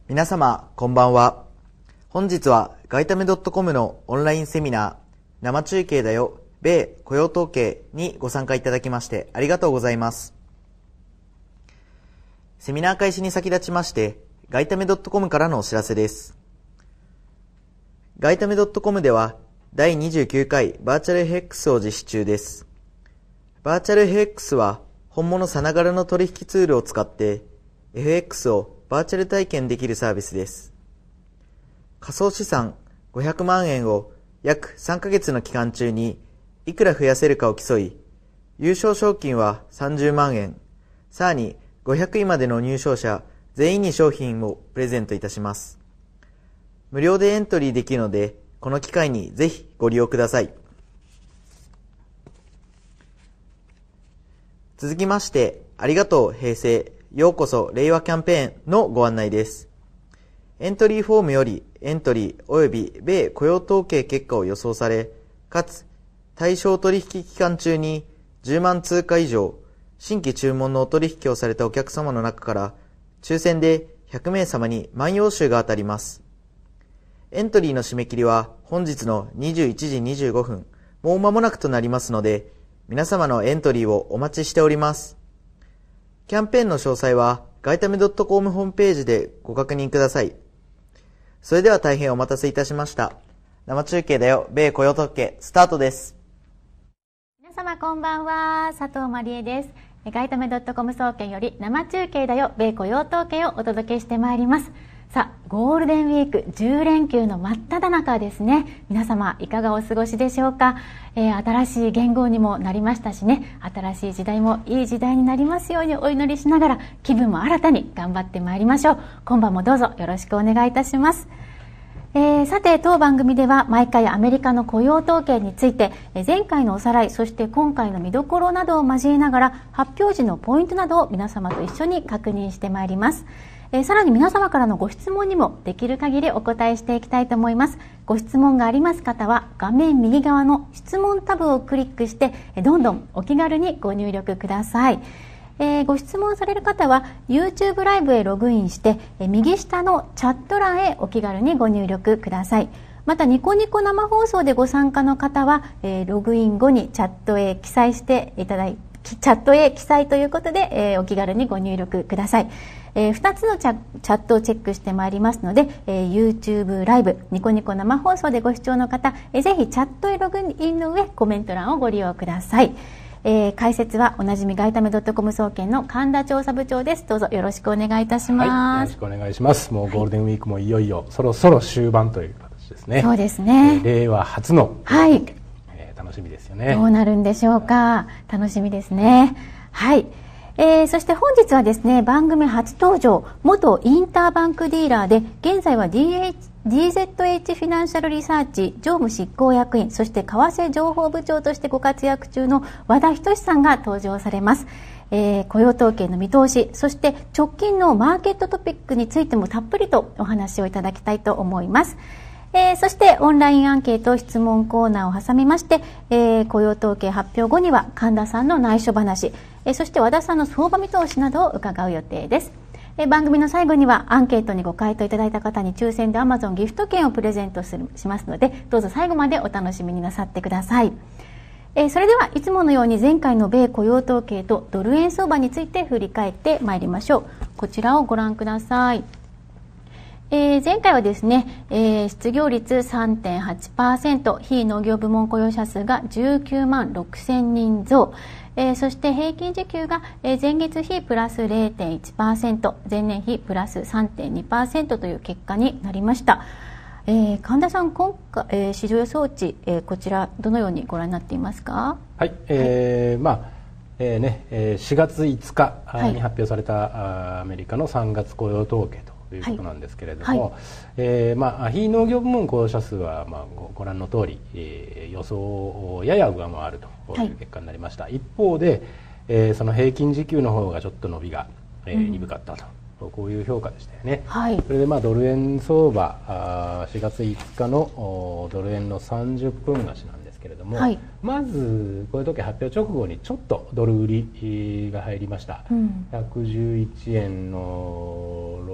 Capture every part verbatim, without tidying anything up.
皆様、こんばんは。本日はガイタメ .com のオンラインセミナー、生中継だよ、米雇用統計にご参加いただきましてありがとうございます。セミナー開始に先立ちまして、ガイタメ .com からのお知らせです。ガイタメ .com では、だいにじゅうきゅうかいバーチャル エフエックス を実施中です。バーチャル エフエックス は、本物さながらの取引ツールを使って、エフエックス をバーチャル体験できるサービスです。仮想資産ごひゃくまんえんを約さんかげつの期間中にいくら増やせるかを競い、優勝賞金はさんじゅうまんえん、さらにごひゃくいまでの入賞者全員に商品をプレゼントいたします。無料でエントリーできるので、この機会にぜひご利用ください。続きまして、ありがとう平成、ようこそ令和キャンペーンのご案内です。エントリーフォームよりエントリー及び米雇用統計結果を予想され、かつ対象取引期間中にじゅうまん通貨以上、新規注文のお取引をされたお客様の中から、抽選でひゃくめいさまに万葉集が当たります。エントリーの締め切りは本日のにじゅういちじにじゅうごふん、もう間もなくとなりますので、皆様のエントリーをお待ちしております。キャンペーンの詳細はガイタメ .com ホームページでご確認ください。それでは大変お待たせいたしました。生中継だよ、米雇用統計、スタートです。 皆様こんばんは、佐藤まりえです。ガイタメ .com 総研より生中継だよ、米雇用統計をお届けしてまいります。さあ、ゴールデンウィークじゅうれんきゅうの真っ只中ですね。皆様いかがお過ごしでしょうか。えー、新しい元号にもなりましたしね、新しい時代もいい時代になりますようにお祈りしながら、気分も新たに頑張ってまいりましょう。今晩もどうぞよろしくお願いいたします。えー、さて当番組では毎回アメリカの雇用統計について、えー、前回のおさらい、そして今回の見どころなどを交えながら、発表時のポイントなどを皆様と一緒に確認してまいります。えー、さらに皆様からのご質問にもできる限りお答えしていきたいと思います。ご質問があります方は画面右側の質問タブをクリックして、えー、どんどんお気軽にご入力ください。えー、ご質問される方は YouTube ライブへログインして、えー、右下のチャット欄へお気軽にご入力ください。またニコニコ生放送でご参加の方は、えー、ログイン後にチャットへ記載していただいて、チャットへ記載ということで、えー、お気軽にご入力ください。えー、ふたつのチャ、チャットをチェックしてまいりますので、えー、YouTube ライブ、ニコニコ生放送でご視聴の方、えー、ぜひチャットへログインの上、コメント欄をご利用ください。えー、解説はおなじみガイタメ .com 総研の神田調査部長です。どうぞよろしくお願いいたします。 はい、よろしくお願いします。もうゴールデンウィークもいよいよそろそろ終盤という形ですね。 そうですね。 えー、令和初の、 はい、 えー、楽しみですよね。 どうなるんでしょうか。楽しみですね。はい。えー、そして本日はですね、番組初登場、元インターバンクディーラーで、現在は ディーエイチディーゼットエイチ フィナンシャルリサーチ常務執行役員、そして為替情報部長としてご活躍中の和田仁さんが登場されます。えー、雇用統計の見通し、そして直近のマーケットトピックについてもたっぷりとお話をいただきたいと思います。えー、そしてオンラインアンケート質問コーナーを挟みまして、えー、雇用統計発表後には神田さんの内緒話、えー、そして和田さんの相場見通しなどを伺う予定です。えー、番組の最後にはアンケートにご回答いただいた方に抽選で Amazon ギフト券をプレゼントするしますので、どうぞ最後までお楽しみになさってください。えー、それではいつものように前回の米雇用統計とドル円相場について振り返ってまいりましょう。こちらをご覧ください。えー、前回はですね、えー、失業率 さんてんはちパーセント、非農業部門雇用者数がじゅうきゅうまんろくせんにん増、えー、そして平均時給が、えー、前月比プラス れいてんいちパーセント、前年比プラス さんてんにパーセント という結果になりました。えー、神田さん、今回、えー、市場予想値、えー、こちらどのようにご覧になっていますか？ はい、えー、まあえーねえー、しがついつかに発表された、はい、アメリカのさんがつ雇用統計とということなんですけれども、はい、えーまあ、非農業部門雇用者数は、まあ、ご, ご覧の通り、えー、予想をやや上回るという結果になりました、はい、一方で、えー、その平均時給の方がちょっと伸びが、えー、鈍かったと、うん、こういう評価でしたよね、はい、それで、まあ、ドル円相場あしがついつかのドル円のさんじゅっぷん足なんですけれども、はい、まず雇用統計発表直後にちょっとドル売りが入りました、うん、ひゃくじゅういちえんのろく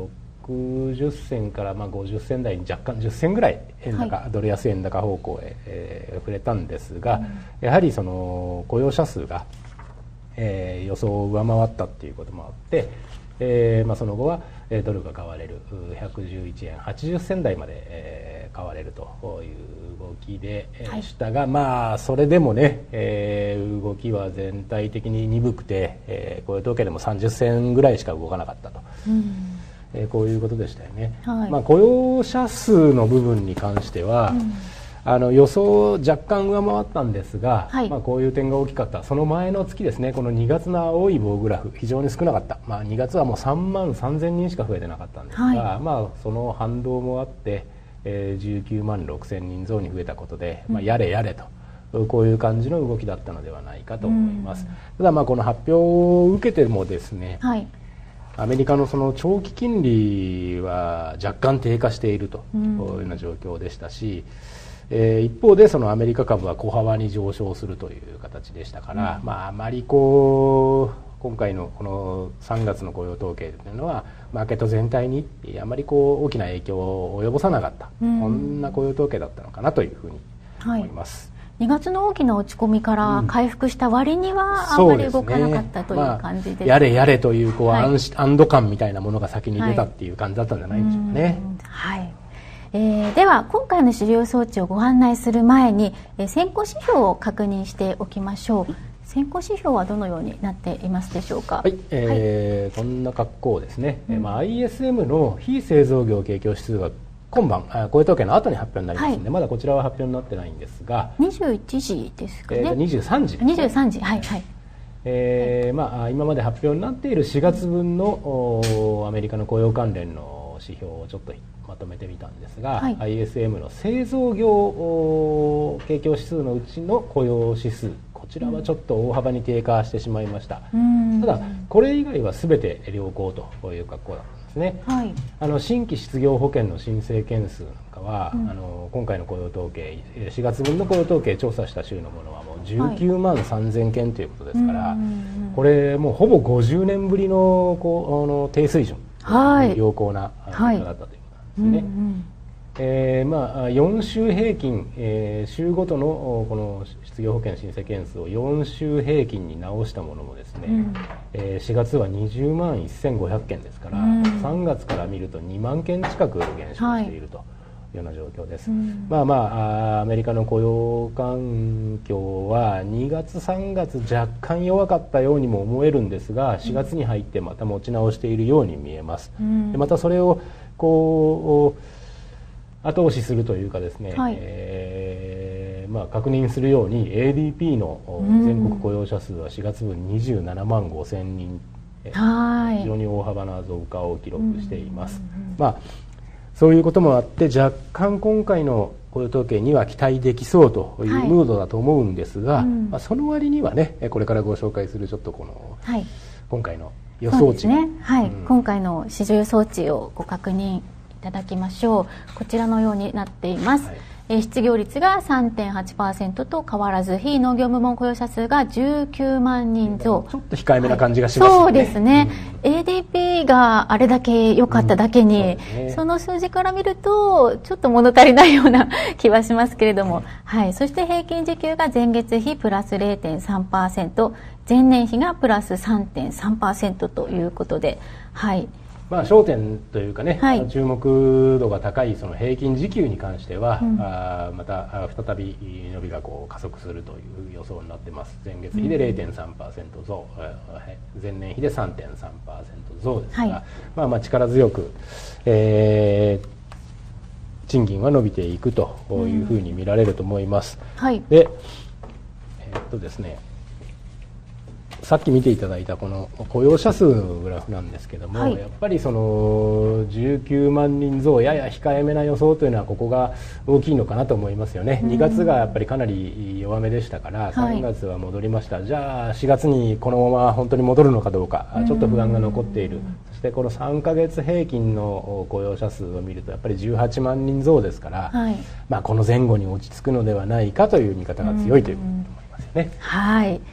くじゅっせんからまあごじゅっせん台に若干じゅっせんぐらい円高、はい、ドル安円高方向へ、えー、触れたんですが、うん、やはりその雇用者数が、えー、予想を上回ったっていうこともあって、えーまあ、その後はドルが買われるひゃくじゅういちえんはちじゅっせん台まで、えー、買われるという動きでしたが、はい、まあそれでもね、えー、動きは全体的に鈍くて、えー、雇用統計でもさんじゅっ銭ぐらいしか動かなかったと、うんえー、こういうことでしたよね、はいまあ、雇用者数の部分に関しては、うんあの予想若干上回ったんですが、はいまあ、こういう点が大きかった。その前の月ですね、このにがつの青い棒グラフ非常に少なかった、まあ、にがつはもうさんまんさんぜんにんしか増えてなかったんですが、はいまあ、その反動もあって、えー、じゅうきゅうまんろくせんにん増に増えたことで、まあ、やれやれとこういう感じの動きだったのではないかと思います。ただまあこの発表を受けてもですね、はいアメリカのその長期金利は若干低下しているというような状況でしたし、えー、一方でそのアメリカ株は小幅に上昇するという形でしたから、うんまあ、あまりこう今回のこのさんがつの雇用統計というのはマーケット全体にあまりこう大きな影響を及ぼさなかった、うん、こんな雇用統計だったのかなというふうに思います。はいにがつの大きな落ち込みから回復した割にはあまり動かなかったという感じです、ねまあ、やれやれというこう、はい、安堵感みたいなものが先に出たっていう感じだったんじゃないでしょうかね。 はいはいえー、では今回の主流装置をご案内する前に、えー、先行指標を確認しておきましょう。先行指標はどのようになっていますでしょうか。 はい、えーはい、こんな格好ですね、うんまあ、アイエスエム の非製造業景況指数が今晩雇用統計の後に発表になりますので、はい、まだこちらは発表になってないんですがにじゅういちじですかね、えー、 にじゅうさんじ、 にじゅうさんじはいはいえーまあ、今まで発表になっているしがつぶんのアメリカの雇用関連の指標をちょっとまとめてみたんですが、はい、アイエスエム の製造業景況指数のうちの雇用指数こちらはちょっと大幅に低下してしまいました。うんただこれ以外は全て良好という格好だったんですね、はい、あの新規失業保険の申請件数なんかは、うん、あの今回の雇用統計しがつぶんの雇用統計調査した週のものはもうじゅうきゅうまんさんぜんけんということですから、はい、これもうほぼごじゅうねんぶりのこうあの低水準、はい、良好な結果だったということなんですね、はいうんうんえーまあ、よん週平均、えー、週ごとのこの失業保険申請件数をよん週平均に直したものもですね、うんえー、しがつはにじゅうまんせんごひゃくけんですから、うん、さんがつから見るとにまんけん近く減少しているというような状況です、はいうんまあまあ、アメリカの雇用環境はにがつさんがつ若干弱かったようにも思えるんですがしがつに入ってまた持ち直しているように見えます、うん、でまたそれをこう後押しするというかですね、はいえーまあ、確認するように エーディーピー の全国雇用者数はしがつぶんにじゅうななまんごせんにん、はい非常に大幅な増加を記録しています、まあ、そういうこともあって若干今回の雇用統計には期待できそうというムードだと思うんですが、はいうんまあ、その割にはねこれからご紹介するちょっとこの、はい、今回の予想値、 ねはいうん、今回の市場予想値をご確認いただきましょう。こちらのようになっています、はいえー、失業率が さんてんはちパーセント と変わらず非農業部門雇用者数がじゅうきゅうまんにん増、 ちょっと控えめな感じがしますよね、 はい、そうですね、うん、エーディーピー があれだけ良かっただけに、うん そ, ね、その数字から見るとちょっと物足りないような気はしますけれども、うんはい、そして平均時給が前月比プラス れいてんさんパーセント 前年比がプラス さんてんさんパーセント ということで、はいまあ、焦点というかね、はい、注目度が高いその平均時給に関しては、うん、あまた再び伸びがこう加速するという予想になっています。前月比で れいてんさんパーセント 増、うん、前年比で さんてんさんパーセント 増ですが、はいまあ、まあ力強く、えー、賃金は伸びていくというふうに見られると思います。うんはい、で、えーっとですねさっき見ていただいたこの雇用者数のグラフなんですけども、はい、やっぱりそのじゅうきゅうまんにん増やや控えめな予想というのはここが大きいのかなと思いますよね。にがつがやっぱりかなり弱めでしたからさんがつは戻りました、はい、じゃあしがつにこのまま本当に戻るのかどうかちょっと不安が残っている。そしてこのさんかげつ平均の雇用者数を見るとやっぱりじゅうはちまんにん増ですから、はいまあ、この前後に落ち着くのではないかという見方が強いということだと思いますよね。 はい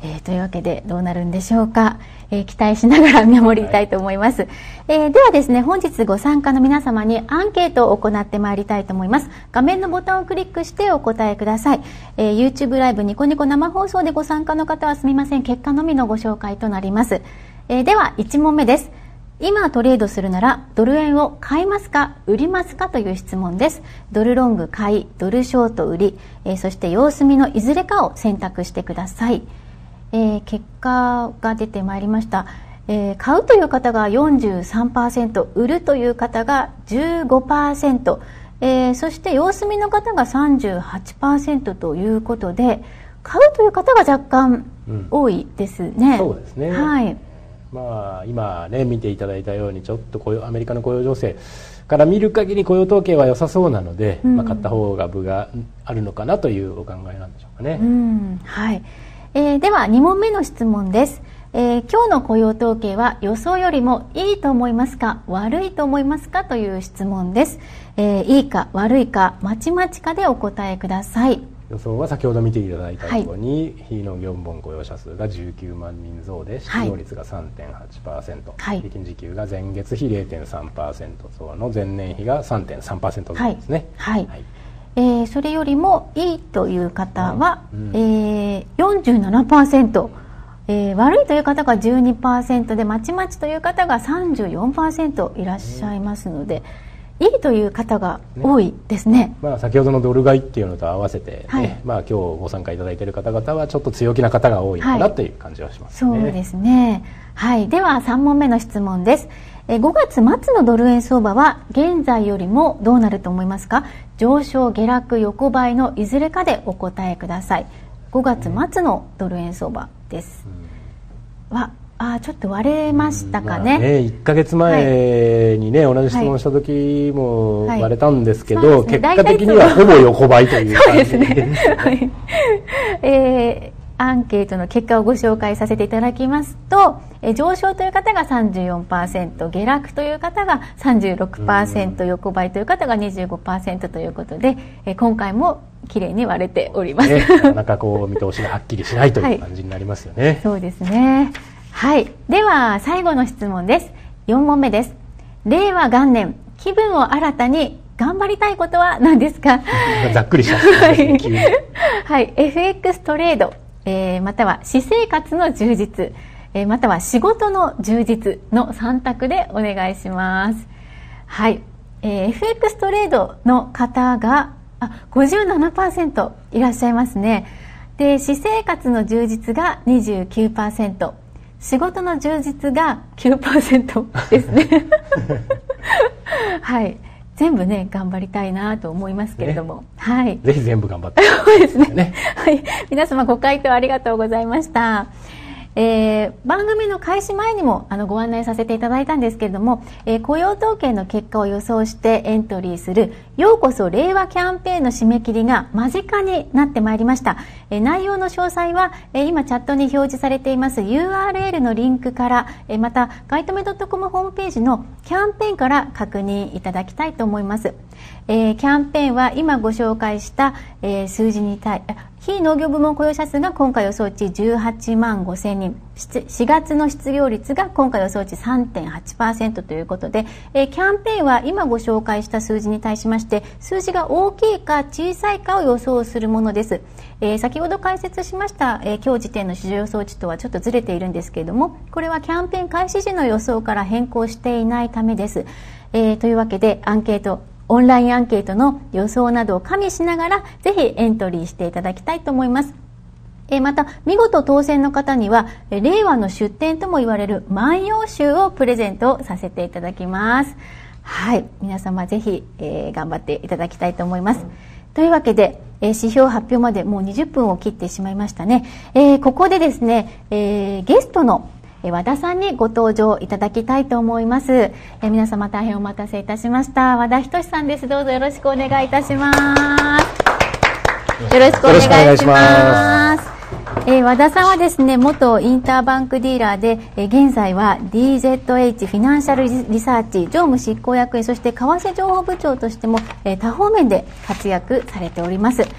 えー、というわけでどうなるんでしょうか、えー、期待しながら見守りたいと思います、はい、えー、ではですね、本日ご参加の皆様にアンケートを行ってまいりたいと思います。画面のボタンをクリックしてお答えください、えー、YouTube ライブニコニコ生放送でご参加の方はすみません、結果のみのご紹介となります、えー、ではいち問目です。今トレードするならドル円を買いますか売りますかという質問です。ドルロング買い、ドルショート売り、えー、そして様子見のいずれかを選択してください。えー、結果が出てまいりました、えー、買うという方が よんじゅうさんパーセント、 売るという方が じゅうごパーセント、えー、そして様子見の方が さんじゅうはちパーセント ということで、買うという方が若干多いですね、うん、 そうですね、 はい、 まあ、今ね見ていただいたようにちょっと雇用アメリカの雇用情勢から見る限り雇用統計は良さそうなので、うん、まあ、買った方が分があるのかなというお考えなんでしょうかね、 うん、はい、えー、ではに問目の質問です、えー、今日の雇用統計は予想よりもいいと思いますか悪いと思いますかという質問です、えー、いいか悪いかまちまちかでお答えください。 予想は先ほど見ていただいたように、はい、非農業部門雇用者数がじゅうきゅうまんにん増で失業率が さんてんはちパーセント、はい、平均時給が前月比 れいてんさんパーセント 増の前年比が さんてんさんパーセント 増ですね、 はいはいはい、えー、それよりもいいという方は、うんうん、えー、よんじゅうななパーセント、えー、悪いという方が じゅうにパーセント でまちまちという方が さんじゅうよんパーセント いらっしゃいますので、いいという方が多いですね、ね、 まあ、先ほどのドル買いっていうのと合わせて、ね、はい、まあ、今日ご参加いただいている方々はちょっと強気な方が多いかなという感じはしますね、 はい、そうですね、はい、ではさん問目の質問です。えごがつ末のドル円相場は現在よりもどうなると思いますか？上昇、下落、横ばいのいずれかでお答えください。ごがつ末のドル円相場です、うん、はあ、ちょっと割れましたかね、 まあ、ね、いっかげつまえにね、はい、同じ質問した時も割れたんですけど、はいはい、結果的にはほぼ横ばいという感じですね、はい、 えーアンケートの結果をご紹介させていただきますと、え上昇という方が さんじゅうよんパーセント、 下落という方が さんじゅうろくパーセント、 横ばいという方が にじゅうごパーセント ということで、え今回もきれいに割れております、 ね、なかなかこう見通しがはっきりしないという感じになりますよね、はい、 そうですね、はい、では最後の質問です。よん問目です。令和元年気分を新たに頑張りたいことは何ですか？ ざっくりした、ね、急にはい、エフエックス トレード、えー、または私生活の充実、えー、または仕事の充実のさん択でお願いします。はい、えー、エフエックス トレードの方があ ごじゅうななパーセント いらっしゃいますね。で、私生活の充実が にじゅうきゅうパーセント、 仕事の充実が きゅうパーセント ですねはい、全部ね頑張りたいなと思いますけれども、ね、はい、 ぜひ全部頑張ってそうですね、ね、はい、皆様ご回答ありがとうございました。えー、番組の開始前にもあのご案内させていただいたんですけれども、えー、雇用統計の結果を予想してエントリーするようこそ令和キャンペーンの締め切りが間近になってまいりました。えー、内容の詳細は、えー、今チャットに表示されています ユーアールエル のリンクから、えー、またガイトメ .com ホームページのキャンペーンから確認いただきたいと思います。えー、キャンペーンは今ご紹介した、えー、数字に対非農業部門雇用者数が今回予想値じゅうはちまんごせんにん、しがつの失業率が今回予想値 さんてんはちパーセント ということで、えー、キャンペーンは今ご紹介した数字に対しまして数字が大きいか小さいかを予想するものです。えー、先ほど解説しました、えー、今日時点の市場予想値とはちょっとずれているんですけれども、これはキャンペーン開始時の予想から変更していないためです。えー、というわけでアンケートオンラインアンケートの予想などを加味しながらぜひエントリーしていただきたいと思います。えー、また見事当選の方には令和の出典とも言われる万葉集をプレゼントさせていただきます。はい、皆様ぜひ、えー、頑張っていただきたいと思います。というわけで、えー、指標発表までもうにじゅっぷんを切ってしまいましたね。えー、ここでですね、えー、ゲストの和田さんにご登場いただきたいと思います。えー、皆様大変お待たせいたしました。和田仁さんです。どうぞよろしくお願いいたします。よろしくお願いします。えー、和田さんはですね、元インターバンクディーラーで、えー、現在は ディーゼットエイチ フィナンシャルリサーチ常務執行役員、そして為替情報部長としても、えー、多方面で活躍されております。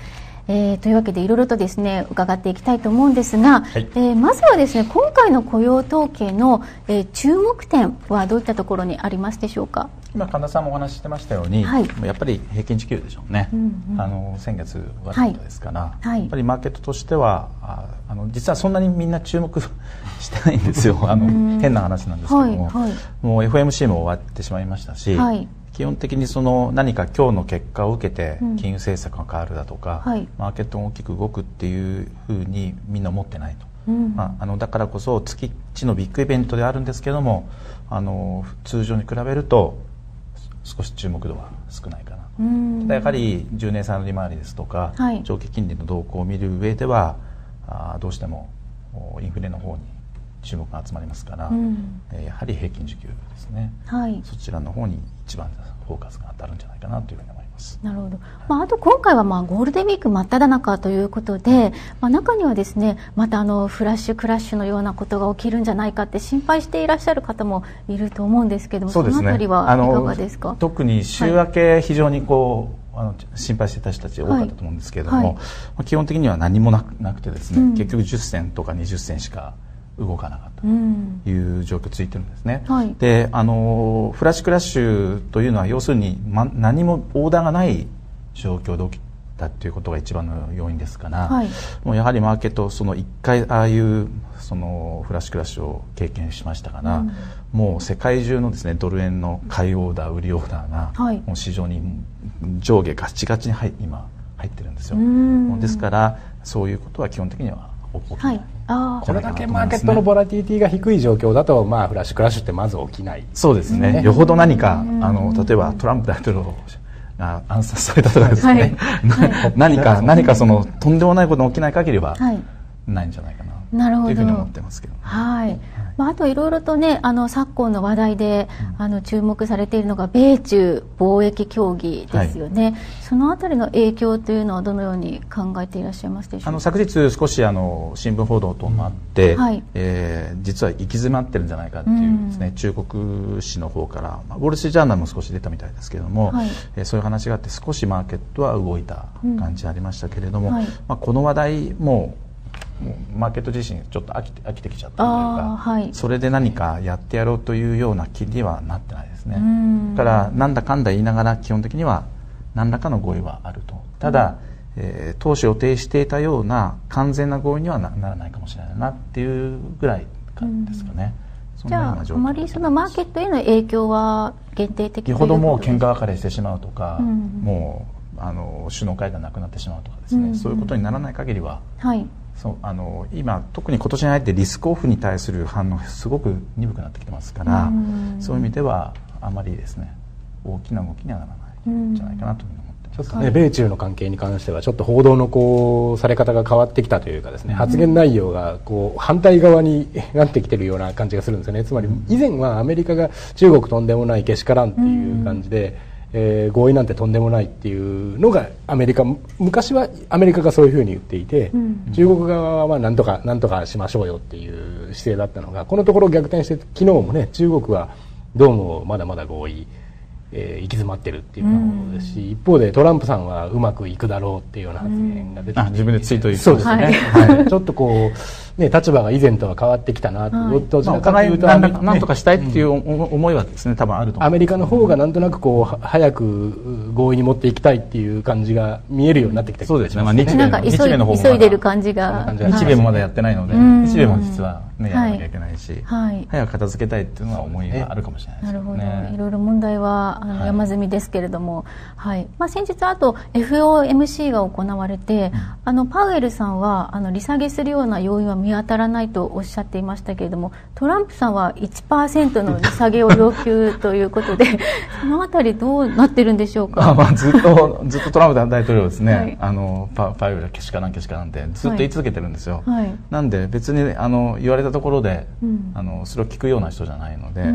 えー、というわけでいろいろとですね伺っていきたいと思うんですが、はい、えー、まずはですね今回の雇用統計の、えー、注目点はどういったところにありますでしょうか。 今神田さんもお話ししてましたように、はい、やっぱり平均時給でしょうね、うんうん、あの先月終わったことですから、はい、やっぱりマーケットとしてはああの実はそんなにみんな注目してないんですよあの変な話なんですけども、はいはい、もう エフオーエムシー も終わってしまいましたし、はい、基本的にその何か今日の結果を受けて金融政策が変わるだとか、うんはい、マーケットが大きく動くっていうふうにみんな思ってないと、うんまあ、あのだからこそ月一のビッグイベントであるんですけどもあの通常に比べると少し注目度は少ないかな、うん、ただやはりじゅうねん債の利回りですとか、はい、長期金利の動向を見る上ではあどうしてもインフレの方に注目が集まりますから、うん、やはり平均時給ですね、はい、そちらの方に一番フォーカスが当たるんじゃないかなというふうに思います。 なるほど。まあ、あと今回はまあゴールデンウィーク真っ只中ということで、まあ、中にはですねまたあのフラッシュクラッシュのようなことが起きるんじゃないかって心配していらっしゃる方もいると思うんですけども、そうですね、そのあたりはいかがですか。 特に週明け非常にこう、はい、あの心配してた人たち多かったと思うんですけれども、はいはい、まあ、基本的には何もなく、なくてですね、うん、結局じゅっ銭とかにじゅっ銭しか動かなかったという状況ついてるんですね、うんはい、であのフラッシュクラッシュというのは要するに、ま、何もオーダーがない状況で起きたということが一番の要因ですから、はい、もうやはりマーケットそのいっかいああいうそのフラッシュクラッシュを経験しましたから、うん、もう世界中のですねドル円の買いオーダー売りオーダーが、はい、もう市場に上下ガチガチに入今入ってるんですよ。ですからそういうことは基本的には起きない、はい、 あこれだけマーケットのボラティリティが低い状況だと、まあ、フラッシュクラッシュってまず起きない。 そうですね、よほど何かあの例えばトランプ大統領が暗殺されたとかですね、はい、何か何かそのとんでもないことが起きない限りはないんじゃないかな、なるほどというふうに思ってますけど、ね、 はい、まあ、あといろいろとねあの昨今の話題で、うん、あの注目されているのが米中貿易協議ですよね、はい、そのあたりの影響というのはどのように考えていらっしゃいますでしょうか。 あの昨日少しあの新聞報道等もあって、うんはい、えー、実は行き詰まってるんじゃないかっていうですね、うん、中国紙の方から、まあ、ウォール・ストリート・ジャーナルも少し出たみたいですけれども、はい、えー、そういう話があって少しマーケットは動いた感じありましたけれども、うんはい、まあ、この話題ももうマーケット自身ちょっと飽きて、飽きてきちゃったというか、はい、それで何かやってやろうというような気にはなってないですね。だからなんだかんだ言いながら基本的には何らかの合意はあると。ただ、うん、えー、当初予定していたような完全な合意には な, ならないかもしれないなっていうぐらいですかね。 うん、じゃああまりそのマーケットへの影響は限定的ということですか。よほどもう喧嘩別れしてしまうとか、うん、もうあの首脳会がなくなってしまうとかですね、うん、そういうことにならない限りは、はい、そうあの今特に今年に入ってリスクオフに対する反応がすごく鈍くなってきてますから、うん、そういう意味ではあまりですね大きな動きにはならないんじゃないかなというふうに思ってます。 ちょっとね、米中の関係に関してはちょっと報道のこうされ方が変わってきたというかですね、発言内容がこう反対側になってきてるような感じがするんですよね。つまり以前はアメリカが中国とんでもないけしからんっていう感じで、えー、合意なんてとんでもないっていうのがアメリカ、昔はアメリカがそういうふうに言っていて、うん、中国側はまあなんとかなんとかしましょうよっていう姿勢だったのが、このところ逆転して昨日もね中国はどうもまだまだ合意、えー、行き詰まってるっていうようなものですし、うん、一方でトランプさんはうまくいくだろうっていうような発言が出てきて、うん、 あ自分でツイート言ってそうですね、はいはい、ちょっとこうね、立場が以前とは変わってきたなと、はい、どちらかというと、まあ、 何とかしたいっていう思いはですね、多分あると思う。 アメリカの方がなんとなくこう早く合意に持っていきたいっていう感じが見えるようになってきて、 そうですね、まあ、日米なんか急い、日米の方も急いでる感じが、 日米もまだやってないので、はい、日米も実は、ね、やらなきゃいけないし、はい、早く片付けたいっていうのは思いがあるかもしれないですね。なるほど、 いろいろ問題はあの、はい、山積みですけれども、はい、まあ、先日あと エフオーエムシー が行われて、うん、あのパウエルさんはあの利下げするような要因は見当たらないとおっしゃっていましたけれども、トランプさんは いちパーセント の利下げを要求ということでそのあたりどうなってるんでしょうか。 あ、まあ、ずっとずっとトランプ大統領ですね、はい、あのパパウエルはけしからんけしからんってずっと言い続けてるんですよ、はい、なんで別にあの言われたところで、うん、あのそれを聞くような人じゃないので、うん、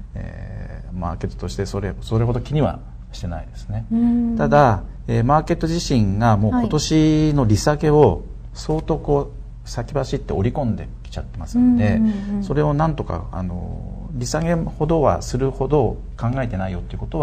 えー、マーケットとしてそれそれほど気にはしてないですね。ただ、えー、マーケット自身がもう今年の利下げを相当こう先走って織り込んできちゃってますので、それをなんとかあの利下げほどはするほど考えてないよっていうことは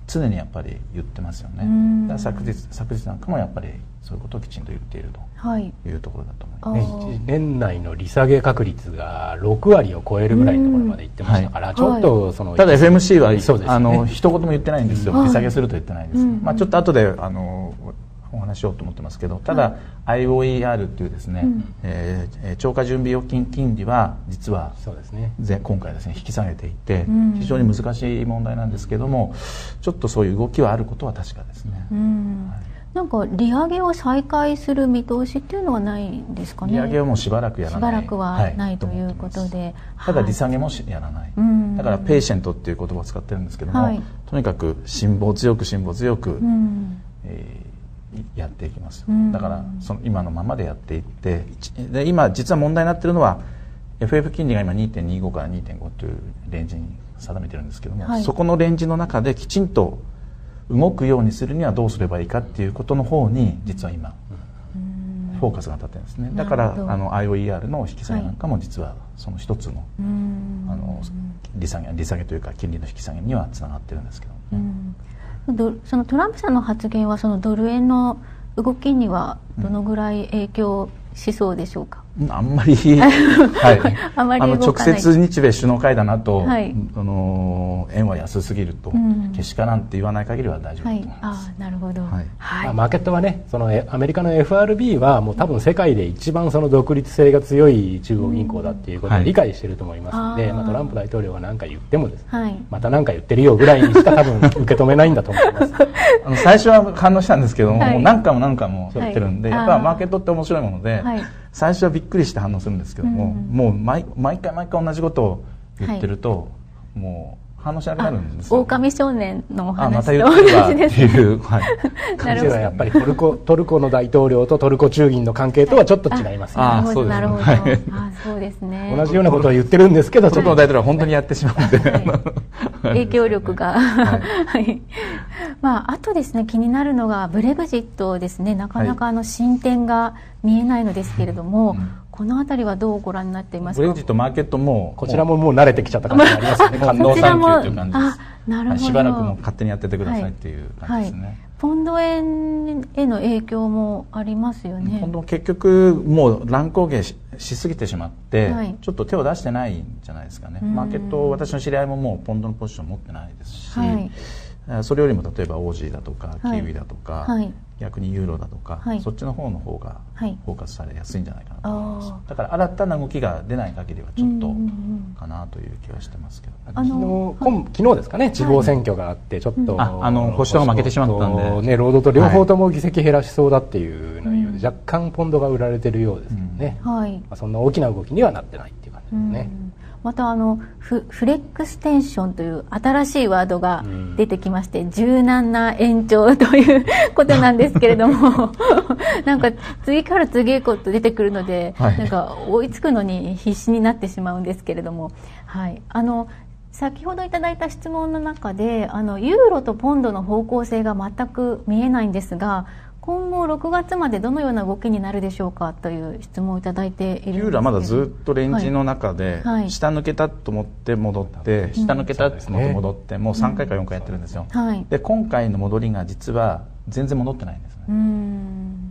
常にやっぱり言ってますよね。だから昨日昨日なんかもやっぱりそういうことをきちんと言っているというところだと思います。 ね、年内の利下げ確率がろくわりを超えるぐらいのところまで行ってましたから、はい、ちょっとその、 ただ エフエムシー は、 そうですね、 あの一言も言ってないんですよ。利下げすると言ってないです。まあちょっと後であのお話ししようと思ってますけど、ただ、はい、アイオーイーアール っていうですね、うん、えー、超過準備預金金利は実はそうですね、今回ですね引き下げていて、うん、非常に難しい問題なんですけども、ちょっとそういう動きはあることは確かですね。うん、 はい、なんか利上げを再開する見通しっていうのはないんですかね。 利上げはもうしばらくやらない。 しばらくはない、はい、ということで、 ただ利下げもやらない。はい、だからペイシェントっていう言葉を使ってるんですけども、はい、とにかく辛抱強く辛抱強く、うん、えーやっていきます。だからその今のままでやっていって、で今実は問題になっているのは エフエフ 金利が今 にてんにご から にてんご というレンジに定めてるんですけども、はい、そこのレンジの中できちんと動くようにするにはどうすればいいかっていうことの方に実は今フォーカスが当たってるんですね。だからあの アイオーイーアール の引き下げなんかも実はその一つの、あの利下げ利下げというか金利の引き下げにはつながってるんですけどね。 そのトランプさんの発言はそのドル円の動きにはどのぐらい影響しそうでしょうか。 あんまり、はい、あまりあの直接日米首脳会談の後、はい、あの円は安すぎると、うん、けしからんって言わない限りは大丈夫だと思います。 はい、あ、なるほど。はいはい、まあ、マーケットはね、そのアメリカの エフアールビー はもう多分世界で一番その独立性が強い中央銀行だっていうことを理解していると思いますので、うん、はい、まあ、トランプ大統領が何か言ってもですね、はい、また何か言ってるよぐらいにしか多分受け止めないんだと思います。 あの最初は反応したんですけども、はい、もう何回も何回も言ってるんで、はい、やっぱマーケットって面白いもので、はい、最初はびっくりして反応するんですけども、うん、もう 毎, 毎回毎回同じことを言ってると、はい、もう反応しなくなるんですよ。 狼少年のお話と同じですね。 感じはやっぱりトルコトルコの大統領とトルコ中銀の関係とはちょっと違いますね。 ああ、なるほど。あ、そうですね。 同じようなことを言ってるんですけど、 トルコの大統領は本当にやってしまうんで、はい、 影響力が、はい、まああとですね、気になるのがブレグジットですね。なかなかあの進展が見えないのですけれども。うん、このあたりはどうご覧になっていますか。 ブレグジットマーケットもこちらももう慣れてきちゃった感じがありますよね。 感動産休という感じです。なるほど。しばらくも勝手にやっててくださいっていう感じですね。はいはい、 ポンド円への影響もありますよね。 ポンド結局もう乱高下 し, しすぎてしまって、はい、ちょっと手を出してないんじゃないですかね。マーケット、私の知り合いももうポンドのポジション持ってないですし、はい、それよりも例えばオージーだとかキウイだとか、はい、逆にユーロだとか、はい、そっちの方の方がフォーカスされやすいんじゃないかなと思います。はい、だから新たな動きが出ない限りはちょっとかなという気はしてますけど、 あのーはい、昨日ですかね、地方選挙があってちょっと、はい、 ああの保守党が負けてしまったんで、 ね、労働党両方とも議席減らしそうだっていう内容で、若干ポンドが売られてるようですけどね、うん、はい、まあ、そんな大きな動きにはなってないっていう感じですね。うん、 またあの フ, フレックステンションという新しいワードが出てきまして、うん、柔軟な延長ということなんですけれどもなんか次から次へと出てくるので、はい、なんか追いつくのに必死になってしまうんですけれども、はい、あの先ほどいただいた質問の中であのユーロとポンドの方向性が全く見えないんですが、今後ろくがつまでどのような動きになるでしょうかという質問をいただいているんですけど、 ユーロはまだずっとレンジの中で、はいはい、下抜けたと思って戻って、はい、下抜けたと思って戻って、うん、もうさんかいかよんかいやってるんですよ。うん、はい、で今回の戻りが実は全然戻ってないんですね。うん、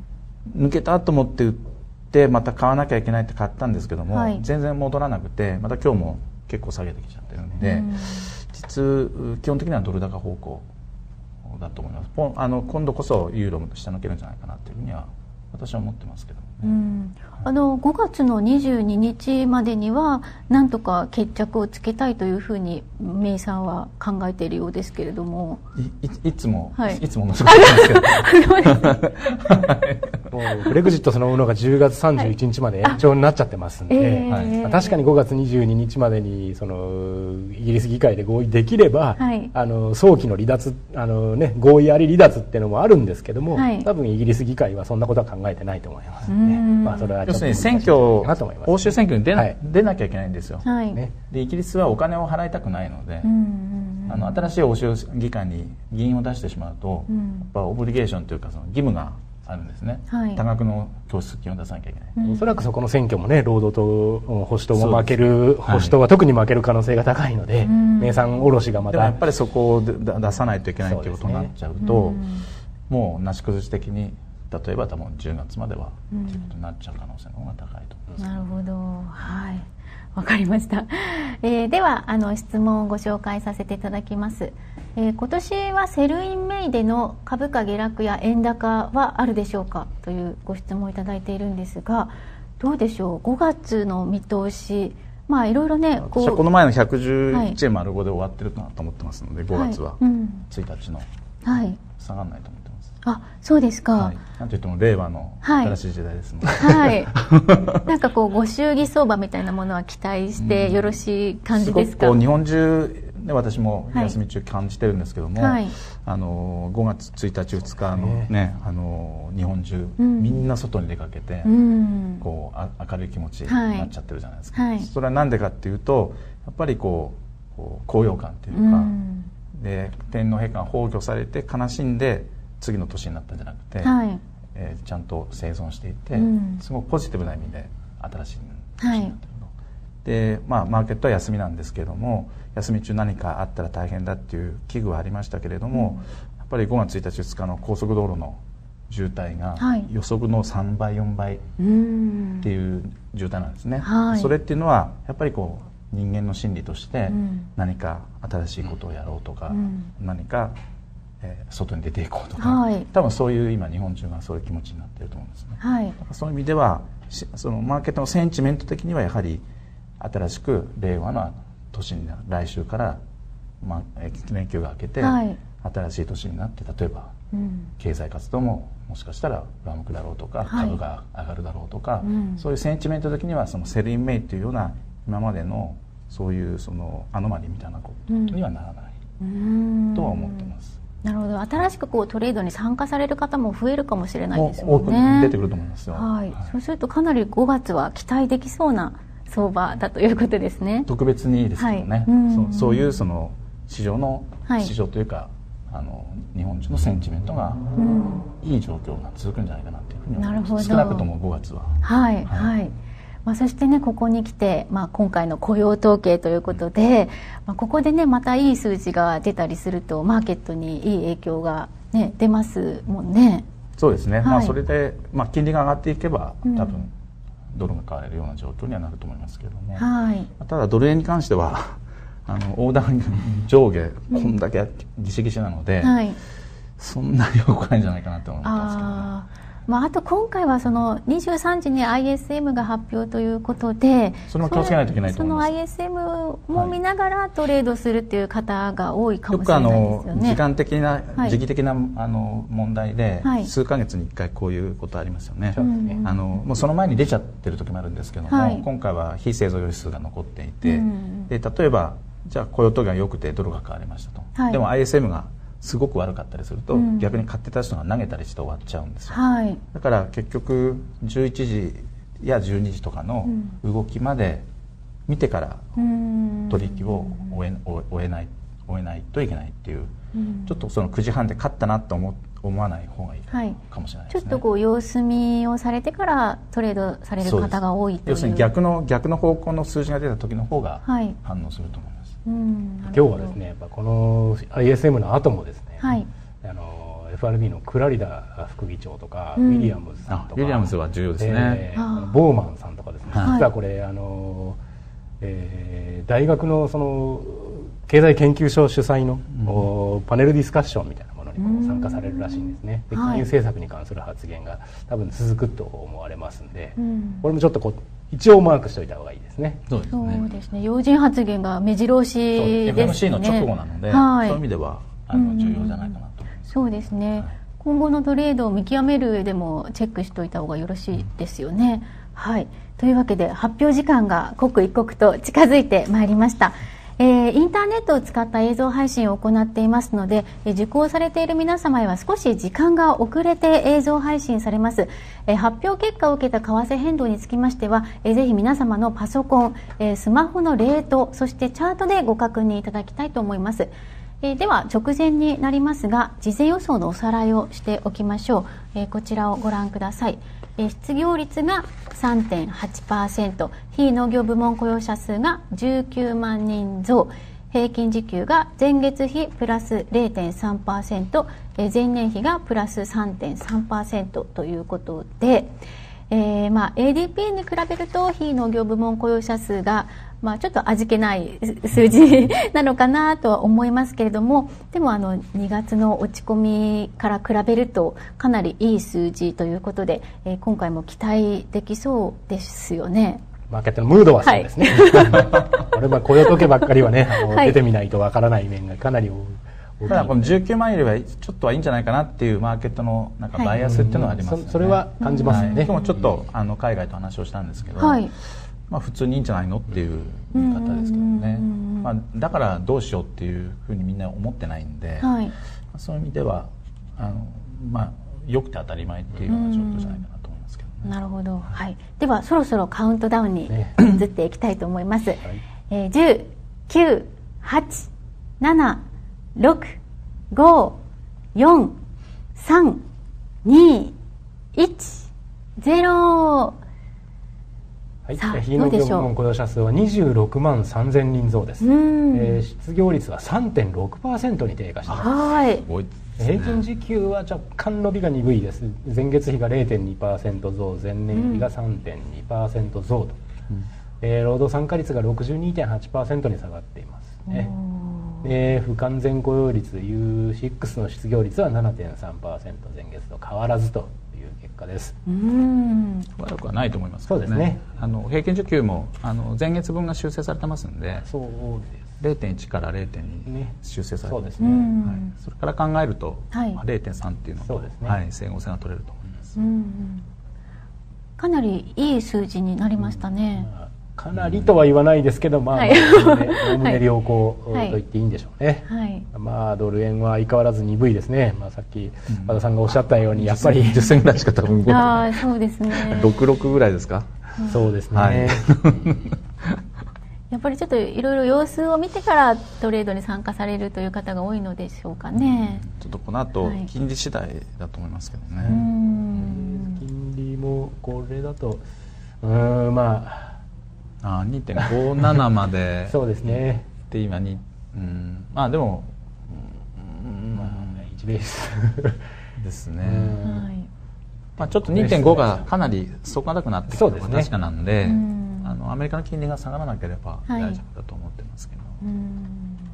抜けたと思って売ってまた買わなきゃいけないって買ったんですけども、はい、全然戻らなくて、また今日も結構下げてきちゃってるんで、うん、実基本的にはドル高方向だと思います。あの今度こそユーロも下抜けるんじゃないかなというふうには私は思ってますけどもね。うん、 あのごがつのにじゅうににちまでにはなんとか決着をつけたいというふうにメイさんは考えているようですけれども、 い, い, いつも、はい、いつもの仕事なんですけどもうブレグジットそのものがじゅうがつさんじゅういちにちまで延長になっちゃってますんで、はい、まあ、確かにごがつにじゅうににちまでにそのイギリス議会で合意できれば、はい、あの早期の離脱、あの、ね、合意あり離脱っていうのもあるんですけども、はい、多分イギリス議会はそんなことは考えてないと思いますので、まあ、それは要するに選挙、欧州選挙に出 な,、はい、出なきゃいけないんですよ。はい、ね、でイギリスはお金を払いたくないので、あの新しい欧州議会に議員を出してしまうと、うん、やっぱオブリゲーションというかその義務があるんですね、 はい、 多額の拠出金を出さなきゃいけない、 うん、おそらくそこの選挙もね労働党保守党も負ける、保守党は特に負ける可能性が高いので、名産卸がまたでもやっぱりそこを出さないといけないということになっちゃうと、ね、うもうなし崩し的に例えば多分じゅうがつまではということになっちゃう可能性の方が高いと思います。 なるほど、はい、わかりました、えー、ではあの質問をご紹介させていただきます。えー、今年はセルインメイでの株価下落や円高はあるでしょうかというご質問をいただいているんですが、どうでしょう、ごがつの見通し、まあいろいろね、 私はこの前のひゃくじゅういちえん丸ごで終わってるかなと思ってますので、ごがつはついたちの下がらないと思ってます。 あ、そうですか。はい、 なんといっても令和の新しい時代ですので、はい、 なんかこうご祝儀相場みたいなものは期待してよろしい感じですか？ すごくこう日本中で私も休み中感じてるんですけども、はい、あのごがつついたちふつかのね、あの日本中、うん、みんな外に出かけて、うん、こうあ明るい気持ちになっちゃってるじゃないですか、はい、それはなんでかっていうとやっぱりこう、こう高揚感っていうか、うん、で天皇陛下が崩御されて悲しんで次の年になったんじゃなくて、はい、えー、ちゃんと生存していて、うん、すごくポジティブな意味で新しい年になってるの、はい、でまあマーケットは休みなんですけれども、休み中何かあったら大変だっていう危惧はありましたけれども、うん、やっぱりごがつついたちふつかの高速道路の渋滞が予測のさんばいよんばいっていう渋滞なんですね、はい、それっていうのはやっぱりこう人間の心理として何か新しいことをやろうとか、うん、何か、えー、外に出ていこうとか、はい、多分そういう今日本中がそういう気持ちになっていると思うんですね、はい、そういう意味ではそのマーケットのセンチメント的にはやはり新しく令和の年になる来週から、まあ、連休が明けて、はい、新しい年になって例えば、うん、経済活動ももしかしたら上向くだろうとか、はい、株が上がるだろうとか、うん、そういうセンチメント的にはそのセルインメイというような今までのそういうそのアノマリみたいなことにはならない、うん、とは思ってます。 なるほど、新しくこうトレードに参加される方も増えるかもしれないですもんね。 多く出てくると思いますよ、 はいはい、そうするとかなりごがつは期待できそうな相場だということですね。 特別にいいですけどね、はい、うん、そう、そういうその市場の、はい、市場というかあの日本中のセンチメントがいい状況が続くんじゃないかなというふうに思います。なるほど、少なくともごがつは。 はい、はいはい、まあ、そしてねここに来て、まあ、今回の雇用統計ということで、まあ、ここでねまたいい数字が出たりするとマーケットにいい影響が、ね、出ますもんね。 そうですね、はい、まあ、それで、まあ、金利が上がっていけば多分、うん、ドルが買われるような状況にはなると思いますけれども、はい、ただドル円に関してはあの横断上下こんだけギシギシなので、はい、そんなに動かないんじゃないかなと思ってますけどね。 あ、まあ、あと今回はそのにじゅうさんじに アイエスエム が発表ということで、 それも気をつけないといけないと思います。 その アイエスエム も見ながらトレードするっていう方が多いかもしれないですよね。よくあの時間的な、はい、時期的なあの問題で、はい、数ヶ月にいっかいこういうことありますよね、うん、あのもうその前に出ちゃってる時もあるんですけども、はい、今回は非製造業指数が残っていて、うん、で例えばじゃあ雇用統計が良くてドルが買われましたと、はい、でも アイエスエム がすごく悪かったりすると、うん、逆に買ってた人が投げたりして終わっちゃうんですよ、はい、だから結局じゅういちじやじゅうにじとかの動きまで見てから取引を終え、終えない、終えないといけないっていう、うん、ちょっとそのくじはんで勝ったなと思思わない方がいいかもしれないですね、はい、ちょっとこう様子見をされてからトレードされる方が多いという、 要するに逆の逆の方向の数字が出た時の方が反応すると思います、 はい、うん、 今日はですねやっぱこの アイエスエム の後もですね、はい、あの エフアールビー のクラリダ副議長とか、うん、ウィリアムズさんとか、 ウィリアムズは重要ですね、えー、ボーマンさんとかですね、はい、実はこれあの、えー、大学のその経済研究所主催の、うん、パネルディスカッションみたいなものにも参加されるらしいんですね、で金融政策に関する発言が多分続くと思われますんで、うん、これもちょっとこう一応マークしておいた方がいいですね。 そうですね。そうですね。要人発言が目白押しですね。 エフエムシー の直後なので、はい、そういう意味ではあの重要じゃないかなと思います。 そうですね、はい。今後のトレードを見極める上でもチェックしておいた方がよろしいですよね。うん、はい。というわけで発表時間が刻一刻と近づいてまいりました。えー、インターネットを使った映像配信を行っていますので、えー、受講されている皆様へは少し時間が遅れて映像配信されます。えー、発表結果を受けた為替変動につきましては、えー、ぜひ皆様のパソコン、えー、スマホのレート、そしてチャートでご確認いただきたいと思います。 えー、では直前になりますが、事前予想のおさらいをしておきましょう。えー、こちらをご覧ください。えー、失業率が さんてんはちパーセント、非農業部門雇用者数がじゅうきゅうまんにん増、平均時給が前月比プラス れいてんさんパーセント、えー、前年比がプラス さんてんさんパーセント ということで、えーまあ、エーディーピー に比べると非農業部門雇用者数が、まあ、ちょっと味気ない数字なのかなとは思いますけれども、でもあのにがつの落ち込みから比べるとかなりいい数字ということで、えー、今回も期待できそうですよね。 マーケットのムードはそうですね。はい、あれは雇用統計ばっかりはね、あの、はい、出てみないとわからない面がかなり多い。 ただこのじゅうきゅうまんよりはちょっとはいいんじゃないかなっていうマーケットのなんかバイアスっていうのはありますよね。 はい、そ, それは感じますよね。はい、 今日もちょっとあの海外と話をしたんですけど、はい、まあ普通にいいんじゃないのっていう言い方ですけどね。まあだからどうしようっていうふうにみんな思ってないんで、はい、そういう意味ではあのまあ良くて当たり前っていうような状況じゃないかなと思いますけどね。 なるほど。はい。ではそろそろカウントダウンに移っていきたいと思います。はい、えー、じゅう、きゅう、はち、なな、ろく、ご、よん、さん、に、いち、ゼロ。 はい、非農業部門雇用者数はにじゅうろくまんさんぜんにん増です。えー、失業率は さんてんろくパーセント に低下しています。はい。平均時給は若干伸びが鈍いです。前月比が れいてんにパーセント 増、前年比が さんてんにパーセント 増と、うん、えー、労働参加率が ろくじゅうにてんはちパーセント に下がっていますね。で不完全雇用率 ユーシックス の失業率は ななてんさんパーセント、 前月と変わらずという結果です。 うーん、悪くはないと思いますけどね。そうですね。あの平均時給もあの前月分が修正されてますんで、そうです。れいてんいち から れいてんに 修正されてますね。はい、それから考えると、はい、れいてんさん っていうのと、ね、はい、整合性が取れると思います。うんうん、 かなりいい数字になりましたね。 うん、かなりとは言わないですけど、まあ、はい、おおむね良好と言っていいんでしょうね。はい、まあ、ドル円は相変わらず鈍いですね。まあ、さっき和田さんがおっしゃったように、やっぱりじゅっせんぐらいしか多分動いてない。ああ、そうですね。 ろくじゅうろくぐらいですか。 うん、そうですね。はい、 やっぱりちょっといろいろ様子を見てからトレードに参加されるという方が多いのでしょうかね。 ちょっとこの後、はい、金利次第だと思いますけどね。 うん、金利もこれだと、うん、まああ にてんごなな までそうですね。 で今に、うん、まあでも、 うん、まあいちベースですね。まあちょっと にてんご がかなり底堅くなってきたのは確かなんで、あのアメリカの金利が下がらなければ大丈夫だと思ってますけど、はい、うん、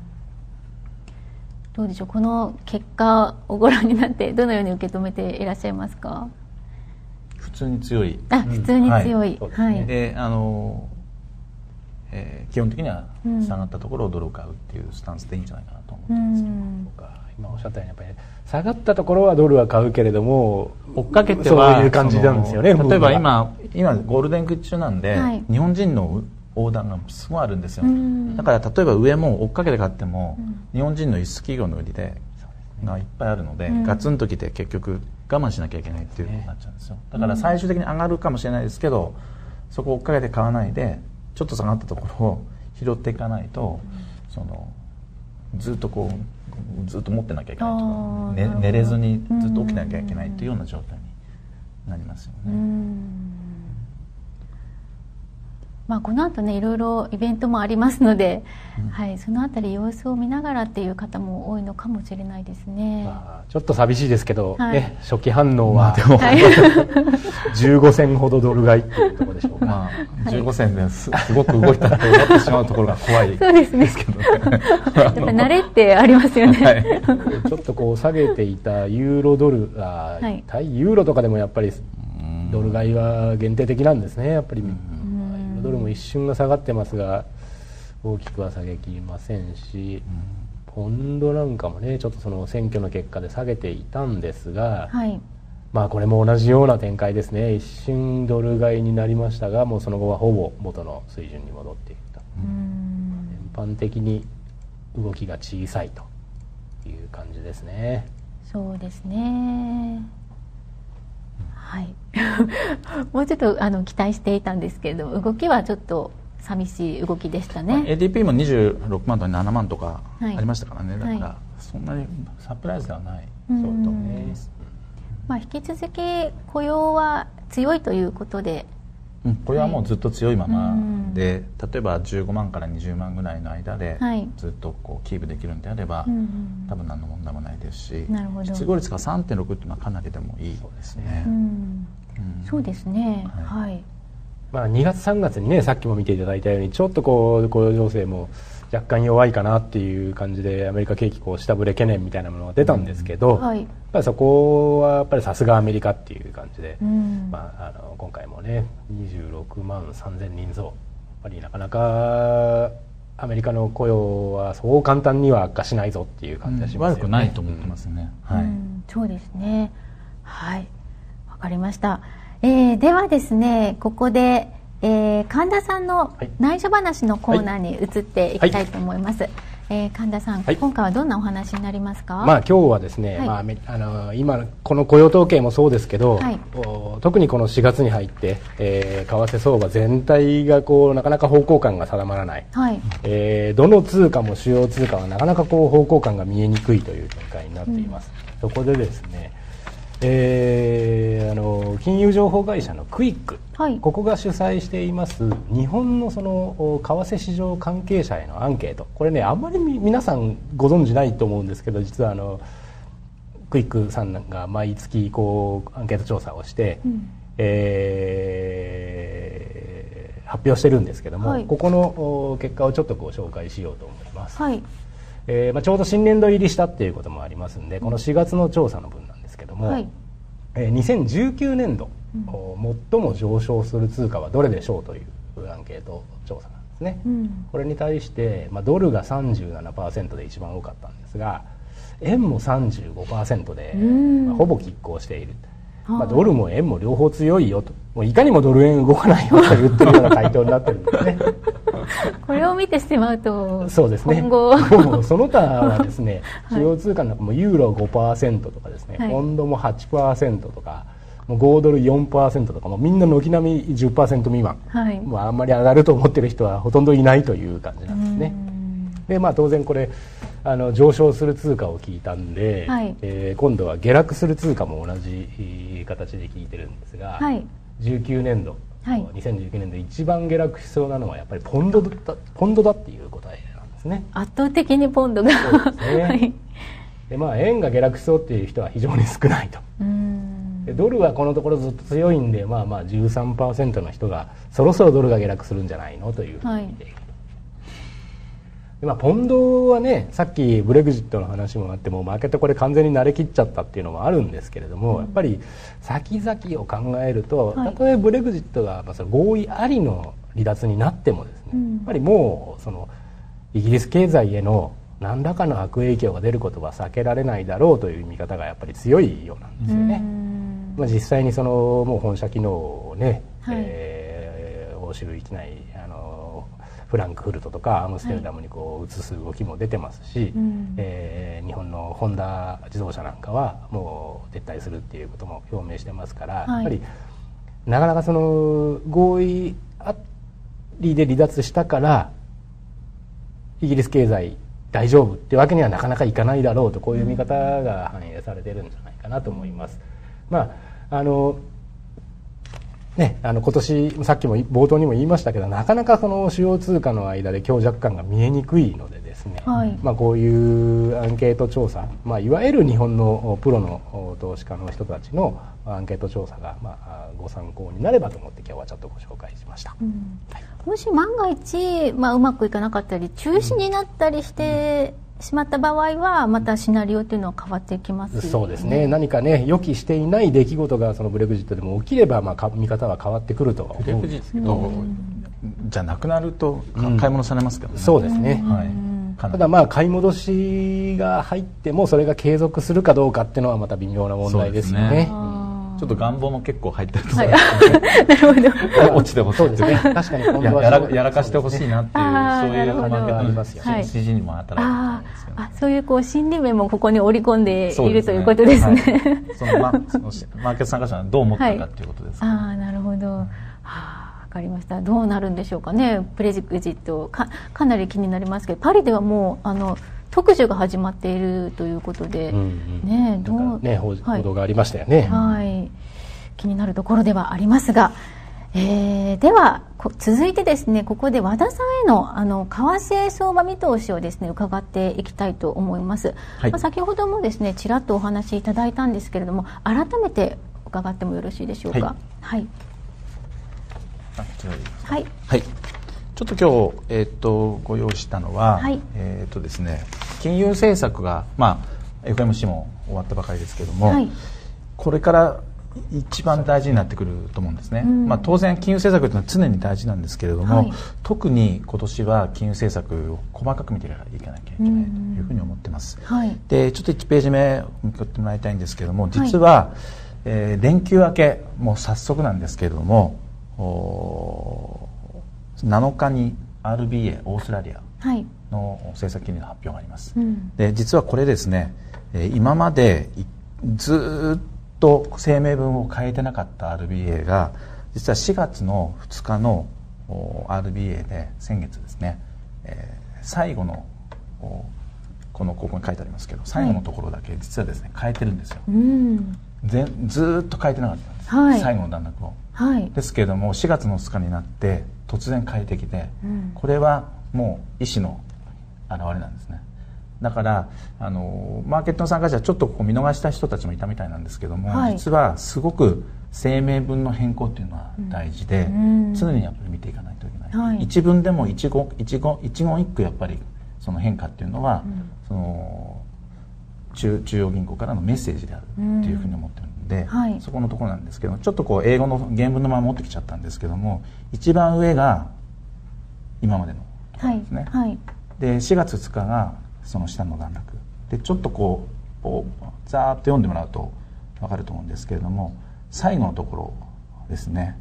どうでしょう、この結果をご覧になってどのように受け止めていらっしゃいますか。 普通に強い。 あ、普通に強い。 うん、はい。で、あの、えー、基本的には下がったところをドルを買うっていうスタンスでいいんじゃないかなと思ってますけど、うん、 今おっしゃったようにやっぱり下がったところはドルは買うけれども追っかけてはそういう感じなんですよね。 例えば今今ゴールデンウィーク中なんで、はい、日本人の横断がすごいあるんですよ。だから例えば上も追っかけて買っても、うん、日本人の輸出企業の売りでがいっぱいあるので、うん、ガツンときて結局我慢しなきゃいけないっていうことになっちゃうんですよ。だから最終的に上がるかもしれないですけど、そこを追っかけて買わないでちょっと下がったところを拾っていかないと、うん、そのずっとこうずっと持ってなきゃいけないとか、ね、寝れずにずっと起きなきゃいけないというような状態になりますよね。うん、 まあ、この後ねいろいろイベントもありますので、うん、はい、そのあたり様子を見ながらっていう方も多いのかもしれないですね。 まあ、ちょっと寂しいですけど、はい、ね、初期反応は、まあ、はい、じゅうごせんほどドル買いっていうところでしょうか。まあ、じゅうごせんですすごく動いたと思ってしまうところが怖いですけどね。やっぱ慣れってありますよね。はい、 ちょっとこう下げていたユーロドル、あ、はい、対ユーロとかでもやっぱりドル買いは限定的なんですね。やっぱり、うん、ドルも一瞬が下がってますが大きくは下げきりませんし、うん、ポンドなんかもねちょっとその選挙の結果で下げていたんですが、はい、まあこれも同じような展開ですね。一瞬ドル買いになりましたが、もうその後はほぼ元の水準に戻っていくと。うん、全般的に動きが小さいという感じですね。 そうですね。はい。もうちょっとあの期待していたんですけれども、動きはちょっと寂しい動きでしたね。 エーディーピー もにじゅうろくまんとかななまんとかありましたからね、はい、だからそんなにサプライズではない、 そうと思います。まあ、引き続き雇用は強いということで、 うん、雇用はもうずっと強いままで、はい、例えばじゅうごまんからにじゅうまんぐらいの間でずっとこうキープできるんであれば、はい、多分何の問題もないですし、失業率が さんてんろく っていうのはかなりでもいいですね。うん、うん、 そうですね、はい、はい。 まあ、にがつさんがつにね、さっきも見ていただいたようにちょっとこう雇用情勢も若干弱いかなっていう感じでアメリカ景気こう下振れ懸念みたいなものが出たんですけど、うん、はい、やっぱりそこはやっぱりさすがアメリカっていう感じで、うん、まあ、あの今回もねにじゅうろくまんさんぜんにん増、やっぱりなかなかアメリカの雇用はそう簡単には悪化しないぞっていう感じがしますよね、うん、悪くないと思ってますね、 うん、はい、うん、そうですね、はい、わかりました。えー、ではですね、ここでえー、神田さんの内緒話のコーナーに移っていきたいと思います、はいはい。えー、神田さん、はい、今回はどんなお話になりますか？ まあ、今日はですね、はい、まあ、あの今この雇用統計もそうですけど、はい、特にこのしがつに入って、えー、為替相場全体がこうなかなか方向感が定まらない、はい、えー、どの通貨も主要通貨はなかなかこう方向感が見えにくいという展開になっています、うん、そこでですね、えー、あの金融情報会社のクイック、はい、ここが主催しています日本のその為替市場関係者へのアンケート、これねあんまり皆さんご存じないと思うんですけど、実はあのクイックさんが毎月こうアンケート調査をして、うん、えー、発表してるんですけども、はい、ここの結果をちょっとご紹介しようと思います、はい、えーまあ、ちょうど新年度入りしたっていうこともありますんで、このしがつの調査の分なんですけども、はい、えー、にせんじゅうきゅうねんど、うん、最も上昇する通貨はどれでしょうというアンケート調査なんですね、うん、これに対して、まあ、ドルが さんじゅうななパーセント で一番多かったんですが、円も さんじゅうごパーセント で、まあ、ほぼ拮抗している、まあ、ドルも円も両方強いよと、もういかにもドル円動かないよと言ってるような回答になってるんですねこれを見てしまうと、 そうですね、 今後もうその他はですね、主要通貨の中もユーロ ごパーセント とかですね、はい、ポンドも はちパーセント とか、もうごドル よんパーセント とか、もうみんな軒並み じゅっパーセント 未満、はい、まあ、あんまり上がると思ってる人はほとんどいないという感じなんですね。で、まあ、当然これあの上昇する通貨を聞いたんで、はい、えー、今度は下落する通貨も同じ形で聞いてるんですが、はい、じゅうきゅうねんど、はい、にせんじゅうきゅうねんど一番下落しそうなのはやっぱりポンドだ、ポンドだっていう答えなんですね。 圧倒的にポンドがそうですね、はい、 で、まあ、円が下落しそうっていう人は非常に少ないと。うーん、でドルはこのところずっと強いんで、まあ、まあ じゅうさんパーセント の人がそろそろドルが下落するんじゃないのというふうに見ている、はい。で、まあ、ポンドはね、さっきブレグジットの話もあってもマーケットこれ完全に慣れきっちゃったっていうのもあるんですけれども、うん、やっぱり先々を考えると、たとえブレグジットがまあその合意ありの離脱になってもですね、うん、やっぱりもうそのイギリス経済への何らかの悪影響が出ることは避けられないだろうという見方がやっぱり強いようなんですよね。まあ、実際にそのもう本社機能をね、はい、えー、欧州域内フランクフルトとかアムステルダムにこう移す動きも出てますし、はい、えー、日本のホンダ自動車なんかはもう撤退するっていうことも表明してますから、はい、やっぱりなかなかその合意ありで離脱したからイギリス経済大丈夫ってわけにはなかなかいかないだろうと、こういう見方が反映されてるんじゃないかなと思います。まああのね、あの今年さっきも冒頭にも言いましたけど、なかなかその主要通貨の間で強弱感が見えにくいのでですね、はい、まあ、こういうアンケート調査、まあ、いわゆる日本のプロの投資家の人たちのアンケート調査が、まあ、ご参考になればと思って今日はちょっとご紹介しました、うん、はい、 もし万が一、まあ、うまくいかなかったり中止になったりして、うんしまった場合はまたシナリオというのは変わってきますよね。 そうですね。何かね予期していない出来事がそのブレグジットでも起きれば、まあ見方は変わってくるとは思うんですけど、うん、 じゃなくなると買い戻されますけどね。 うん、そうですね。はい。ただまあ買い戻しが入ってもそれが継続するかどうかっていうのはまた微妙な問題ですよね。 ちょっと願望も結構入ってると、 はい、なるほど落ちてほしいですね。 確かに今度はや ら, やらかしてほしいなっていうそういうマーケットにいますよね。指示にも働いてるんですよね。 あ、そういうこう心理面もここに織り込んでいる、ね、ということですね。はい、 そのまそのマーケット参加者はどう思ったかっていうことです、ね。 はい、ああ、なるほど。はあ、 わかりました。どうなるんでしょうかね。プレジクジット か, かなり気になりますけど、パリではもうあの特需が始まっているということで、うんうん、ねどうね報道がありましたよね。 はい、はい、気になるところではありますが、えー、では続いてですね、ここで和田さんへのあの為替相場見通しをですね伺っていきたいと思います。はい、まあ、先ほどもですねちらっとお話しいただいたんですけれども、改めて伺ってもよろしいでしょうか。はい。はい。 あ、こちらでいいですか。はい。はい。ちょっと今日、えー、とご用意したのは、はい、えーとですね、金融政策が、まあ、エフエムシー も終わったばかりですけれども、はい、これから一番大事になってくると思うんですね。うん、まあ、当然金融政策というのは常に大事なんですけれども、はい、特に今年は金融政策を細かく見ていかなきゃいけないというふうに思ってます。はい、でちょっといちページ目見てもらいたいんですけれども、実は、はい、えー、連休明けもう早速なんですけれども、なのかに アールビーエー オーストラリアの政策金利の発表があります。はい、で実はこれですね、今までずっと声明文を変えてなかった アールビーエー が実はしがつのふつかの アールビーエー で先月ですね、えー、最後のこのここに書いてありますけど最後のところだけ実はですね変えてるんですよ。うん、ぜずっと変えてなかったんです、はい、最後の段落を。はい、ですけれどもしがつのふつかになって突然変えてきて、うん、これはもう意思の表れなんですね。だからあのマーケットの参加者はちょっとこう見逃した人たちもいたみたいなんですけども、はい、実はすごく声明文の変更っていうのは大事で、うん、常にやっぱり見ていかないといけない、はい、一文でも一語一語一言一句やっぱりその変化っていうのは、うん、その 中, 中央銀行からのメッセージであるっていうふうに思ってるので、うん、はい、そこのところなんですけど、ちょっとこう英語の原文のまま持ってきちゃったんですけども、一番上が今までのところですね。はいはい、でしがつふつかがその下の段落で、ちょっとこうザーッと読んでもらうと分かると思うんですけれども、最後のところですね。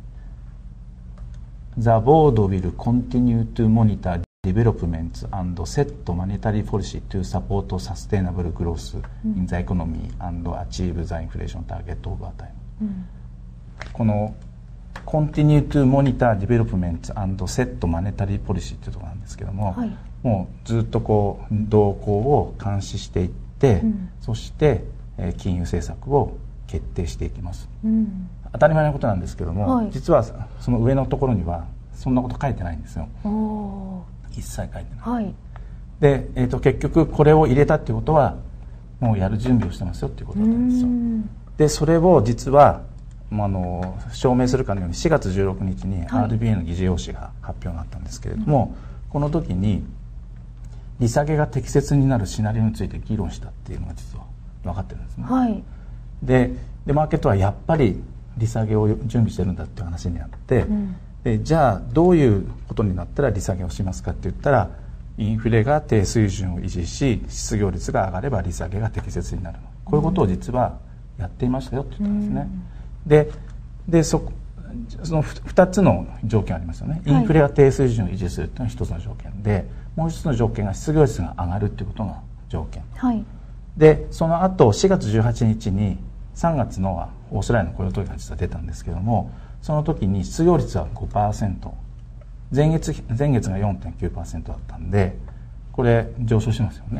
The board will continue to monitor developments and set monetary policy to support sustainable growth in the economy and achieve the inflation target over time、うん、この continue to monitor developments and set monetary policy というところなんですけども、はい、もうずっとこう動向を監視していって、うん、そして、えー、金融政策を決定していきます、うん、当たり前のことなんですけども、はい、実はその上のところにはそんなこと書いてないんですよ。一切書いてない、はい、で、えーと、結局これを入れたっていうことはもうやる準備をしてますよっていうことだったんですよ。でそれを実はあの証明するかのようにしがつじゅうろくにちに アールビーエー の議事要旨が発表になったんですけれども、はい、この時に利下げが適切になるシナリオについて議論したっていうのが実は分かってるんですね。はい、で, でマーケットはやっぱり利下げを準備してるんだっていう話になって、うん、でじゃあどういうことになったら利下げをしますかって言ったら、インフレが低水準を維持し失業率が上がれば利下げが適切になる、こういうことを実はやっていましたよって言ったんですね。うん、で, で そ, そのふたつの条件ありますよね。インフレが低水準を維持するっていうのは一つの条件で、もう一つの条件が失業率が上がるっていうことが条件、はい、でその後しがつじゅうはちにちにさんがつのオーストラリアの雇用統計が実は出たんですけども、その時に失業率は ごパーセント、 前月前月が よんてんきゅうパーセント だったんで、これ上昇しますよね。うん、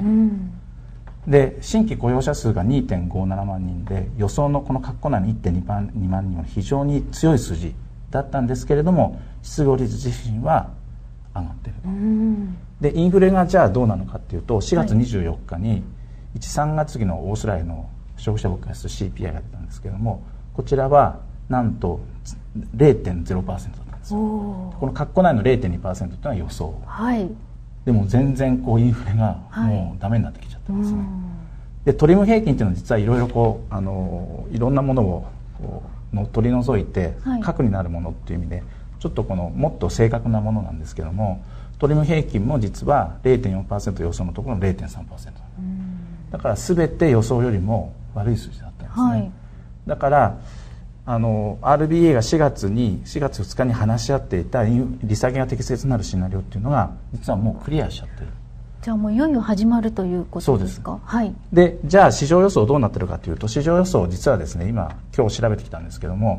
で新規雇用者数が にてんごななまんにんで、予想のこの括弧内の いってんにまんにんは非常に強い数字だったんですけれども、失業率自身は上がっていると。うん、でインフレがじゃあどうなのかっていうと、しがつにじゅうよっかにいち、さんがつ期のオーストラリアの消費者物価指数 シーピーアイ が出たんですけども、こちらはなんと れいてんゼロパーセント だったんですよ。この括弧内の れいてんにパーセント というのは予想、はい、でも全然こうインフレがもうダメになってきちゃったんですね。はい、でトリム平均っていうのは実はいろいろこうあのいろんなものをこうの取り除いて、はい、核になるものっていう意味でちょっとこのもっと正確なものなんですけども、トリム平均も実は れいてんよんパーセント 予想のところの れいてんさんパーセント、 だから全て予想よりも悪い数字だったんですね。はい、だからあの アールビーエー がしがつにしがつふつかに話し合っていた利下げが適切になるシナリオっていうのが実はもうクリアしちゃってる。 じゃあもういよいよ始まるということですか。そうです。はい、 でじゃあ市場予想どうなってるかというと、市場予想実はですね、今今日調べてきたんですけども、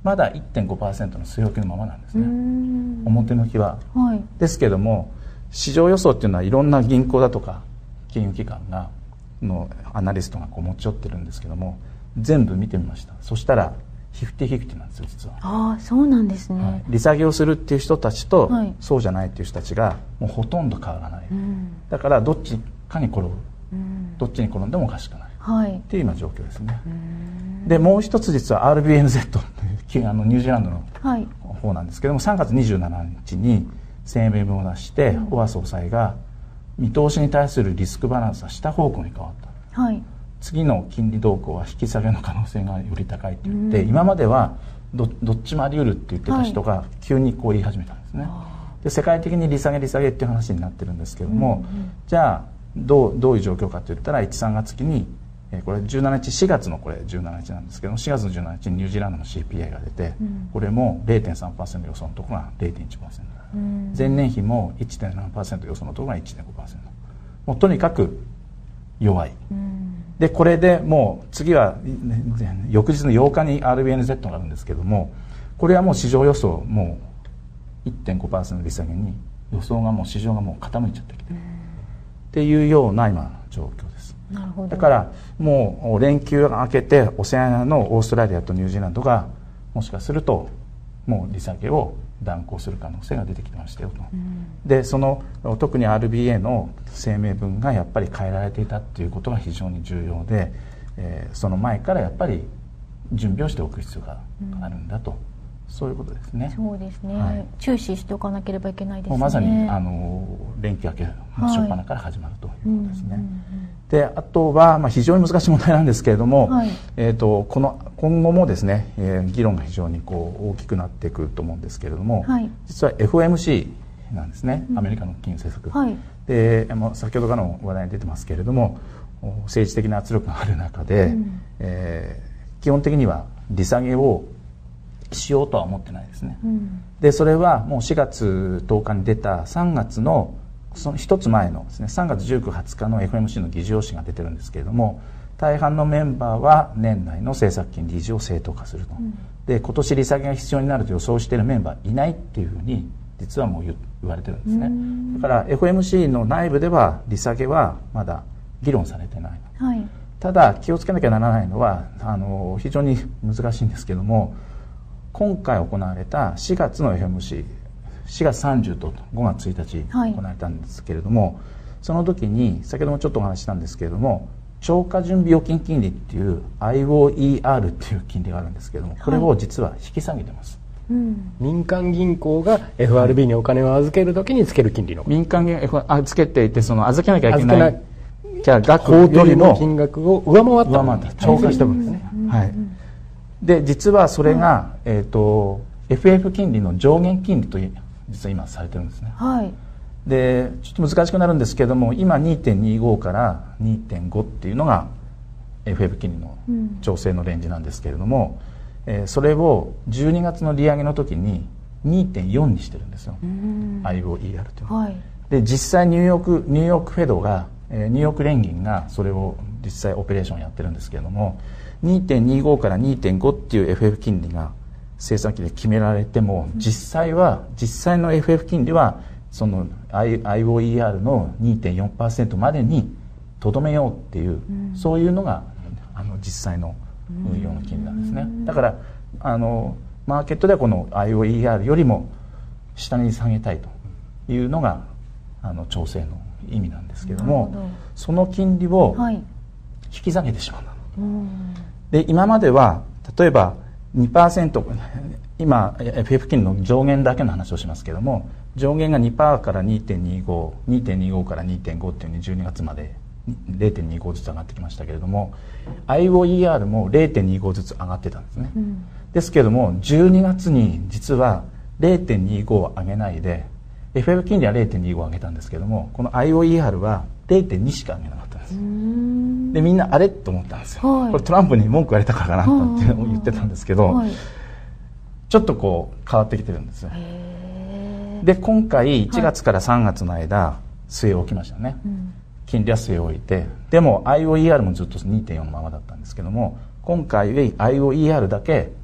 まだ いってんごパーセント の据え置きのままなんですね、表向きは、はい、ですけども市場予想っていうのはいろんな銀行だとか金融機関がのアナリストがこう持ち寄ってるんですけども、全部見てみました。そしたらフィフティフィフティなんですよ実は。 ああ、そうなんですね、はい、 利下げをするっていう人たちと、はい、そうじゃないっていう人たちがもうほとんど変わらない、うん、だからどっちかに転ぶ、うん、どっちに転んでもおかしくない、はい、っていう今状況ですね。でもう一つ実は アールビーエヌゼット というあのニュージーランドの方なんですけども、さんがつにじゅうしちにちに声明文を出して、うん、小川総裁が見通しに対するリスクバランスは下方向に変わった、はい、次の金利動向は引き下げの可能性がより高いって言って、うん、今までは ど, どっちもあり得るって言ってた人が急にこう言い始めたんですね、はい、で世界的に利下げ利下げっていう話になってるんですけども、うんうん、じゃあど う, どういう状況かといったらいち、さんがつ期にこれじゅうしちにちしがつのこれじゅうしちにちなんですけども、しがつのじゅうしちにちにニュージーランドの シーピーアイ が出て、うん、これも れいてんさんパーセント 予想のところが れいてんいちパーセント、うん、前年比も いってんななパーセント 予想のところが いってんごパーセント、 もうとにかく弱い、うん、でこれでもう次は翌日のようかに アールビーエヌゼット があるんですけども、これはもう市場予想もう いってんごパーセント 利下げに予想がもう市場がもう傾いちゃってきてる、うん、っていうような今の状況です。なるほど。だからもう連休が明けてオセアニアのオーストラリアとニュージーランドがもしかするともう利下げを断行する可能性が出てきてましたよと、うん、でその特に アールビーエー の声明文がやっぱり変えられていたっていうことが非常に重要で、えー、その前からやっぱり準備をしておく必要があるんだと、うん、そういうことですね。 そうですね、はい、注視しておかなければいけないですね。 もうまさにあの連休明けの初っ端から始まるということですね、はい、うんうんうん、であとは、まあ、非常に難しい問題なんですけれども、はい、えー、とこの今後もですね、えー、議論が非常にこう大きくなってくると思うんですけれども、はい、実は エフオーエムシー なんですね、うん、アメリカの金融政策、はい、で先ほどからの話題に出てますけれども、政治的な圧力がある中で、うん、えー、基本的には利下げをしようとは思ってないですね、うん、でそれはもうしがつとおかに出たさんがつのその一つ前のですね、さんがつじゅうく、はつかの エフオーエムシー の議事要旨が出てるんですけれども、大半のメンバーは年内の政策金利維持を正当化すると、うん、で今年利下げが必要になると予想しているメンバーいないっていうふうに実はもう言われてるんですね。だから エフオーエムシー の内部では利下げはまだ議論されてない、はい、ただ気をつけなきゃならないのはあの非常に難しいんですけども、今回行われたしがつの エフオーエムシー、しがつさんじゅうとごがつついたち行われたんですけれども、はい、その時に先ほどもちょっとお話ししたんですけれども、超過準備預金金利っていう アイオーイーアール っていう金利があるんですけれども、これを実は引き下げてます、はい、うん、 民間銀行が エフアールビー にお金を預ける時につける金利の、 民間銀行が預けていてその預けなきゃいけないじゃあ額よりも金額を上回った上回った超過した分ですね、はい、で実はそれが、うん、えーと エフエフ 金利の上限金利と実は今されてるんですね、はい、でちょっと難しくなるんですけども、今 にてんにじゅうご から にてんご っていうのが エフエフ 金利の調整のレンジなんですけれども、うん、えー、それをじゅうにがつの利上げの時に にてんよん にしてるんですよ、うん、アイオーイーアール というのは、はい、で実際ニューヨークニューヨークフェドが、えー、ニューヨーク連銀がそれを実際オペレーションやってるんですけれども、 にてんにじゅうご から にてんご っていう エフエフ 金利が政策金利で決められても、実際は実際の エフエフ 金利はその アイオーイーアール の にてんよんパーセント までにとどめようっていう、うん、そういうのがあの実際の運用の金利なんですね、うん、だからあのマーケットではこの アイオーイーアール よりも下に下げたいというのがあの調整の意味なんですけれども、どその金利を引き下げてしまう、はい、で今までは例えば にパーセント、今 エフエフ 金利の上限だけの話をしますけれども、上限が にパーセント から にてんにじゅうご、にてんにじゅうご から にてんご っていうふうにじゅうにがつまで れいてんにじゅうご ずつ上がってきましたけれども、 アイオーイーアール も れいてんにじゅうご ずつ上がってたんですね、うん、ですけれどもじゅうにがつに実は れいてんにじゅうご を上げないで エフエフ 金利は れいてんにじゅうご を上げたんですけれども、この アイオーイーアール は れいてんに しか上げなかったんです。でみんなあれと思ったんですよ、はい、これトランプに文句言われたからかなって言ってたんですけど、はい、ちょっとこう変わってきてるんですよ。で今回いちがつからさんがつの間、はい、据え置きましたね、うん、金利は据え置いて、でも アイオーイーアール もずっと にてんよん のままだったんですけども、今回 アイオーイーアール だけ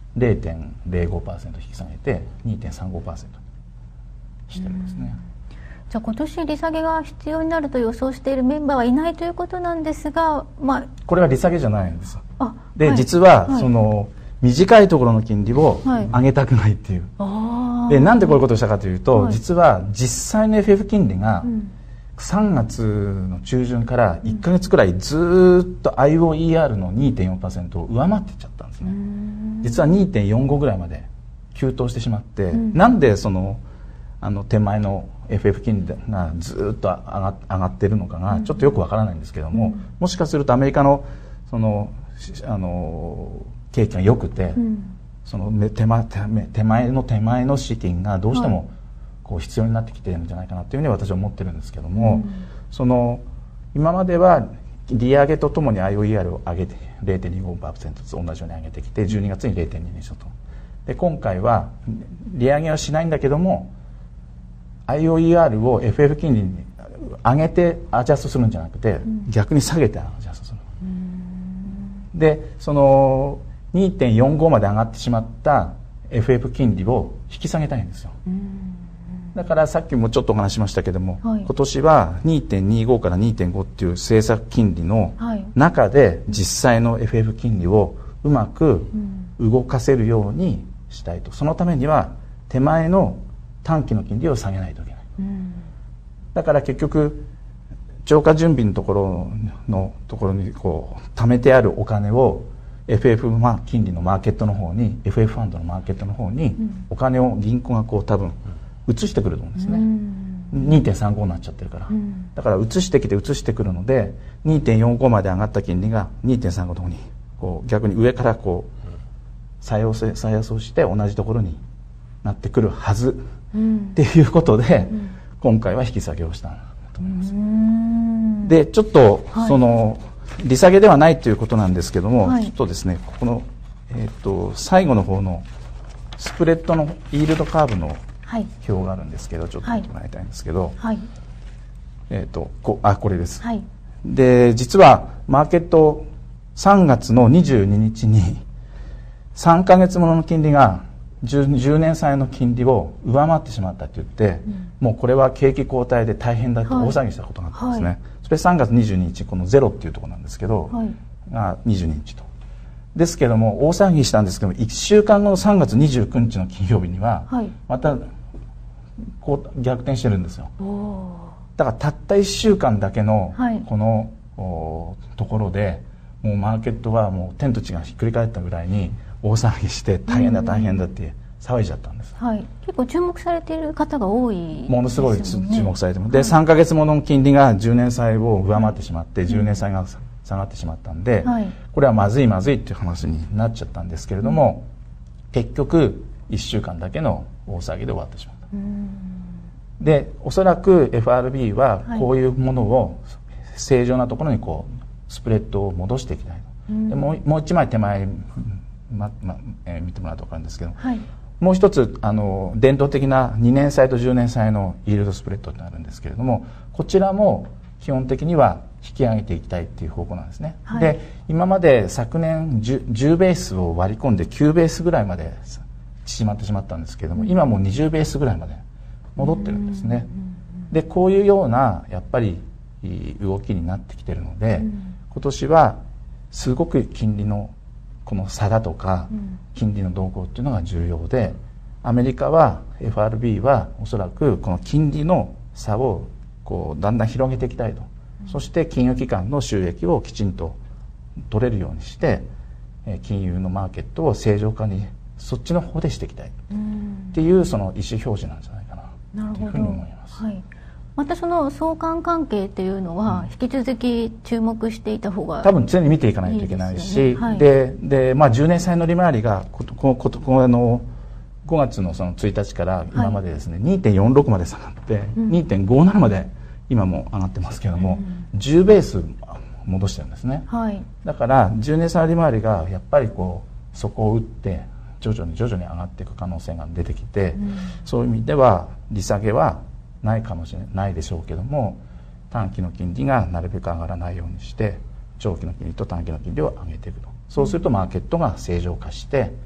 ゼロてんゼロごパーセント 引き下げて にてんさんごパーセント にしてるんですね。 じゃあ今年利下げが必要になると予想しているメンバーはいないということなんですが、まあ、これは利下げじゃないんです。 あで、はい、実は、はい、その短いところの金利を上げたくないっていう、はい、でなんでこういうことをしたかというと、はい、実は実際の エフエフ 金利がさんがつの中旬からいっかげつくらいずっと アイオーイーアール の にてんよんパーセント を上回っていっちゃったんですね。実は にてんよんご ぐらいまで急騰してしまって、うん、なんでそのあの手前の エフエフ 金利がずっと上が、上がってるのかがちょっとよくわからないんですけども、うん、もしかするとアメリカのそのあの景気が良くて、うん、その手前、手前の手前の資金がどうしてもこう必要になってきているんじゃないかなというふうに私は思ってるんですけども、うん、その今までは利上げとともに アイオーイーアール を上げて ゼロてんにごパーセント ずつ同じように上げてきてじゅうにがつに ゼロてんに にしたと。で今回は利上げはしないんだけども アイオーイーアール を エフエフ 金利に上げてアジャストするんじゃなくて、うん、逆に下げてアジャストする。でその にてんよんご まで上がってしまった エフエフ 金利を引き下げたいんですよ。だからさっきもちょっとお話しましたけども、はい、今年は にてんにご から にてんご っていう政策金利の中で実際の エフエフ 金利をうまく動かせるようにしたいと。そのためには手前の短期の金利を下げないといけない。だから結局超過準備のところのところにこう貯めてあるお金を エフエフ 金利のマーケットの方に エフエフ ファンドのマーケットの方にお金を銀行がこう多分移してくると思うんですね。にてんさんご になっちゃってるから、だから移してきて移してくるので にてんよんご まで上がった金利が にてんさんご の方にこう逆に上からこう再予想再予想して同じところになってくるはず、うん、っていうことで、うん、今回は引き下げをしたと思います。でちょっと、はい、その利下げではないということなんですけども、はい、ちょっとですねここの、えー、と最後の方のスプレッドのイールドカーブの表があるんですけど、はい、ちょっと見てもらいたいんですけど、はい、えっ、ー、とこあこれです、はい、で実はマーケットさんがつのにじゅうににちにさんかげつものの金利が 10, じゅうねん債の金利を上回ってしまったと言って、うん、もうこれは景気後退で大変だと大騒ぎしたことがあったんですね、はい、それさんがつにじゅうににちこのゼロっていうところなんですけど、はい、がにじゅうににちとですけども大騒ぎしたんですけどもいっしゅうかんごのさんがつにじゅうくにちの金曜日にはまたこう逆転してるんですよ。だからたったいっしゅうかんだけのこの、はい、ところでもうマーケットはもう天と地がひっくり返ったぐらいに大騒ぎして大変だ大変だって騒いじゃったんです、 はい、結構注目されている方が多いですよね。 ものすごい注目されてます。で、はい、さんかげつものの金利がじゅうねん債を上回ってしまってじゅうねん債が下がってしまったんで、はい、これはまずいまずいっていう話になっちゃったんですけれども、うん、結局いっしゅうかんだけの大騒ぎで終わってしまった。うんでおそらく エフアールビー はこういうものを正常なところにこうスプレッドを戻していきたいと、うん、でもう、もう一枚手前、ままえー、見てもらうと分かるんですけど、はい、もう一つあの伝統的なにねん債とじゅうねん債のイールドスプレッドってあるんですけれども、こちらも基本的には引き上げていきたいっていう方向なんですね、はい、で今まで昨年 10, じゅうベースを割り込んできゅうベースぐらいまで縮まってしまったんですけれども、今もうにじゅうベースぐらいまで戻ってるんですね。でこういうようなやっぱり動きになってきてるので、今年はすごく金利のこの差だとか金利の動向っていうのが重要で、アメリカは エフアールビー はおそらくこの金利の差をこうだんだん広げていきたいと、そして金融機関の収益をきちんと取れるようにして金融のマーケットを正常化にそっちの方でしていきたいっていうその意思表示なんじゃないかなというふうに思います。 はい、またその相関関係っていうのは引き続き注目していた方がいいですよね。 多分常に見ていかないといけないし、はい、でで、まあ、じゅうねん債の利回りがここここあのごがつのそのついたちから今までですね、はい、にてんよんろく まで下がって、うん、にてんごなな まで今も上がってますけども、うん、じゅうベース戻してるんですね、はい、だからじゅうねん債の利回りがやっぱりこう底を打って徐々に徐々に上がっていく可能性が出てきて、うん、そういう意味では利下げはないかもしれないでしょうけども、短期の金利がなるべく上がらないようにして長期の金利と短期の金利を上げていくと、そうするとマーケットが正常化して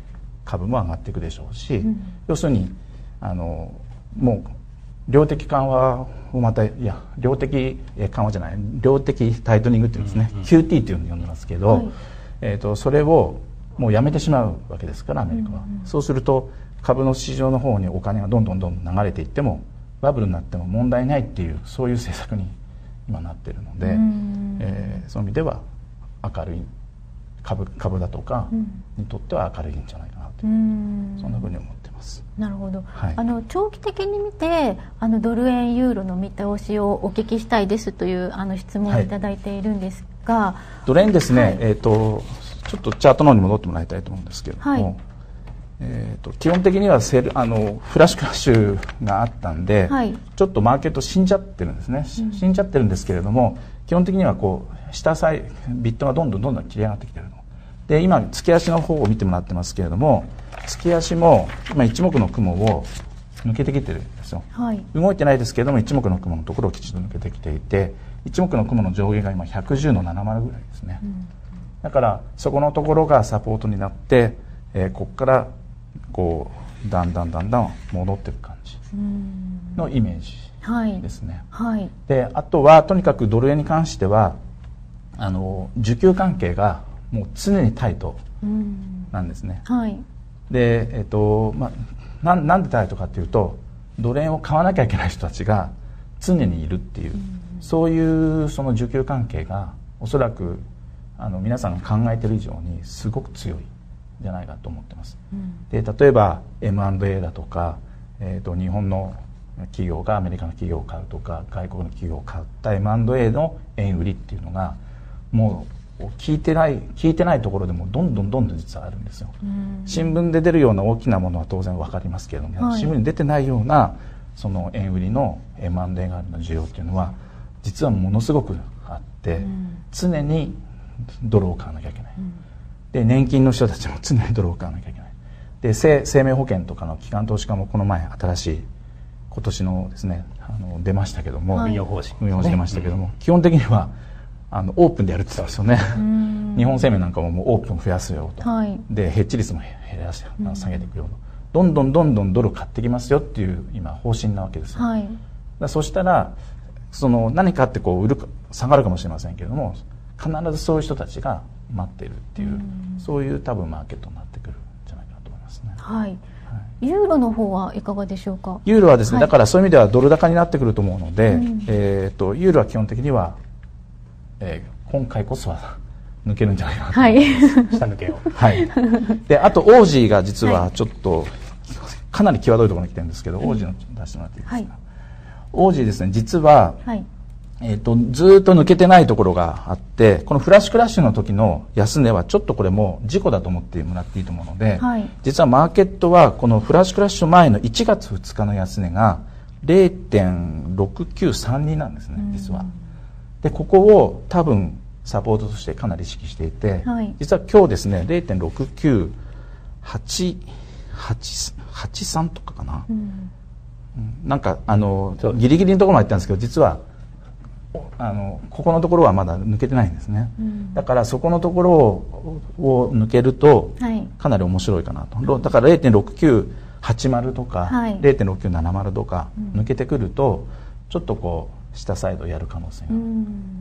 株も上がっていくでしょうし、うん、要するにあのもう量的緩和をまたいや量的緩和じゃない量的タイトニングっていうんですね、うんうん、キューティー っていうのを呼んでますけど、はい、えーと、それをもうやめてしまうわけですからアメリカは、うんうん、そうすると株の市場の方にお金がどんどんどんどん流れていってもバブルになっても問題ないっていうそういう政策に今なっているので、うん、えー、その意味では明るい 株, 株だとかにとっては明るいんじゃないかなと、うん、そんなふうに思ってます。 なるほど、はい、あの長期的に見てあのドル円ユーロの見通しをお聞きしたいですというあの質問をいただいているんですが、はい、 ドル円ですね、はい、えーと、ちょっとチャートの方に戻ってもらいたいと思うんですけれども、はい、えーと基本的にはセルあのフラッシュクラッシュがあったんで、はい、ちょっとマーケット死んじゃってるんですね、うん、死んじゃってるんですけれども基本的にはこう下さいビットがどんどんどんどん切り上がってきているので今月足の方を見てもらってますけれども月足も今一目の雲を抜けてきてるんですよ、はい、動いてないですけれども一目の雲のところをきちんと抜けてきていて一目の雲の上下が今ひゃくじゅうのななじゅうぐらいですね、うん、だからそこのところがサポートになって、えー、ここからこうだんだんだんだん戻っていく感じのイメージですね、はいはい、であとはとにかくドル円に関してはあの需給関係がもう常にタイトなんですね、はい、で、えっとまあ、な, なんでタイトかというとドル円を買わなきゃいけない人たちが常にいるっていう、うん、そういうその需給関係がおそらくあの皆さんが考えている以上にすごく強いんじゃないかと思ってます、うん、で例えば エムアンドエー だとか、えー、と日本の企業がアメリカの企業を買うとか外国の企業を買った エムアンドエー の円売りっていうのがもう聞いてない聞いてないところでもどんどんどんどん実はあるんですよ、うん、新聞で出るような大きなものは当然分かりますけれども、はい、新聞に出てないようなその円売りの エムアンドエー があるの需要っていうのは実はものすごくあって、うん、常にドルを買わなきゃいけない、うん、で年金の人たちも常にドルを買わなきゃいけないで 生, 生命保険とかの機関投資家もこの前新しい今年のですねあの出ましたけども、 はい、運用方針運用してましたけども、うん、基本的にはあのオープンでやるって言ってたんですよね日本生命なんかももうオープン増やすよと、はい、でヘッジ率も減らして下げていくよと、どんどんどんどんドル買ってきますよっていう今方針なわけですよ、はい、だそしたらその何かってこう売るか下がるかもしれませんけれども必ずそういう人たちが待っているっていう、うそういう多分マーケットになってくるんじゃないかなと思いますね、 はい、ユーロの方はいかがでしょうか。 ユーロはですね、はい、だからそういう意味ではドル高になってくると思うので、うん、えー、とユーロは基本的には、えー、今回こそは抜けるんじゃないかなと思います、はい、 下抜けを、 はい、であとオージーが実はちょっとかなり際どいところに来てるんですけど、はい、オージーの出してもらっていいですか、はい、オージーですね実は、はい、えー、とずっと抜けてないところがあってこのフラッシュクラッシュの時の安値はちょっとこれも事故だと思ってもらっていいと思うので、はい、実はマーケットはこのフラッシュクラッシュ前のいちがつふつかの安値が ゼロてんろくきゅうさんに なんですね実は。でここを多分サポートとしてかなり意識していて、はい、実は今日ですね ゼロてんろくきゅうはちはちさんとかかな、うん、なんかあのギリギリのところまで行ったんですけど実はあのここのところはまだ抜けてないんですね、うん、だからそこのところをを抜けるとかなり面白いかなと、はい、だから ゼロてんろくきゅうはちまる とか、はい、ゼロてんろくきゅうななまる とか抜けてくるとちょっとこう下サイドやる可能性がある、うん、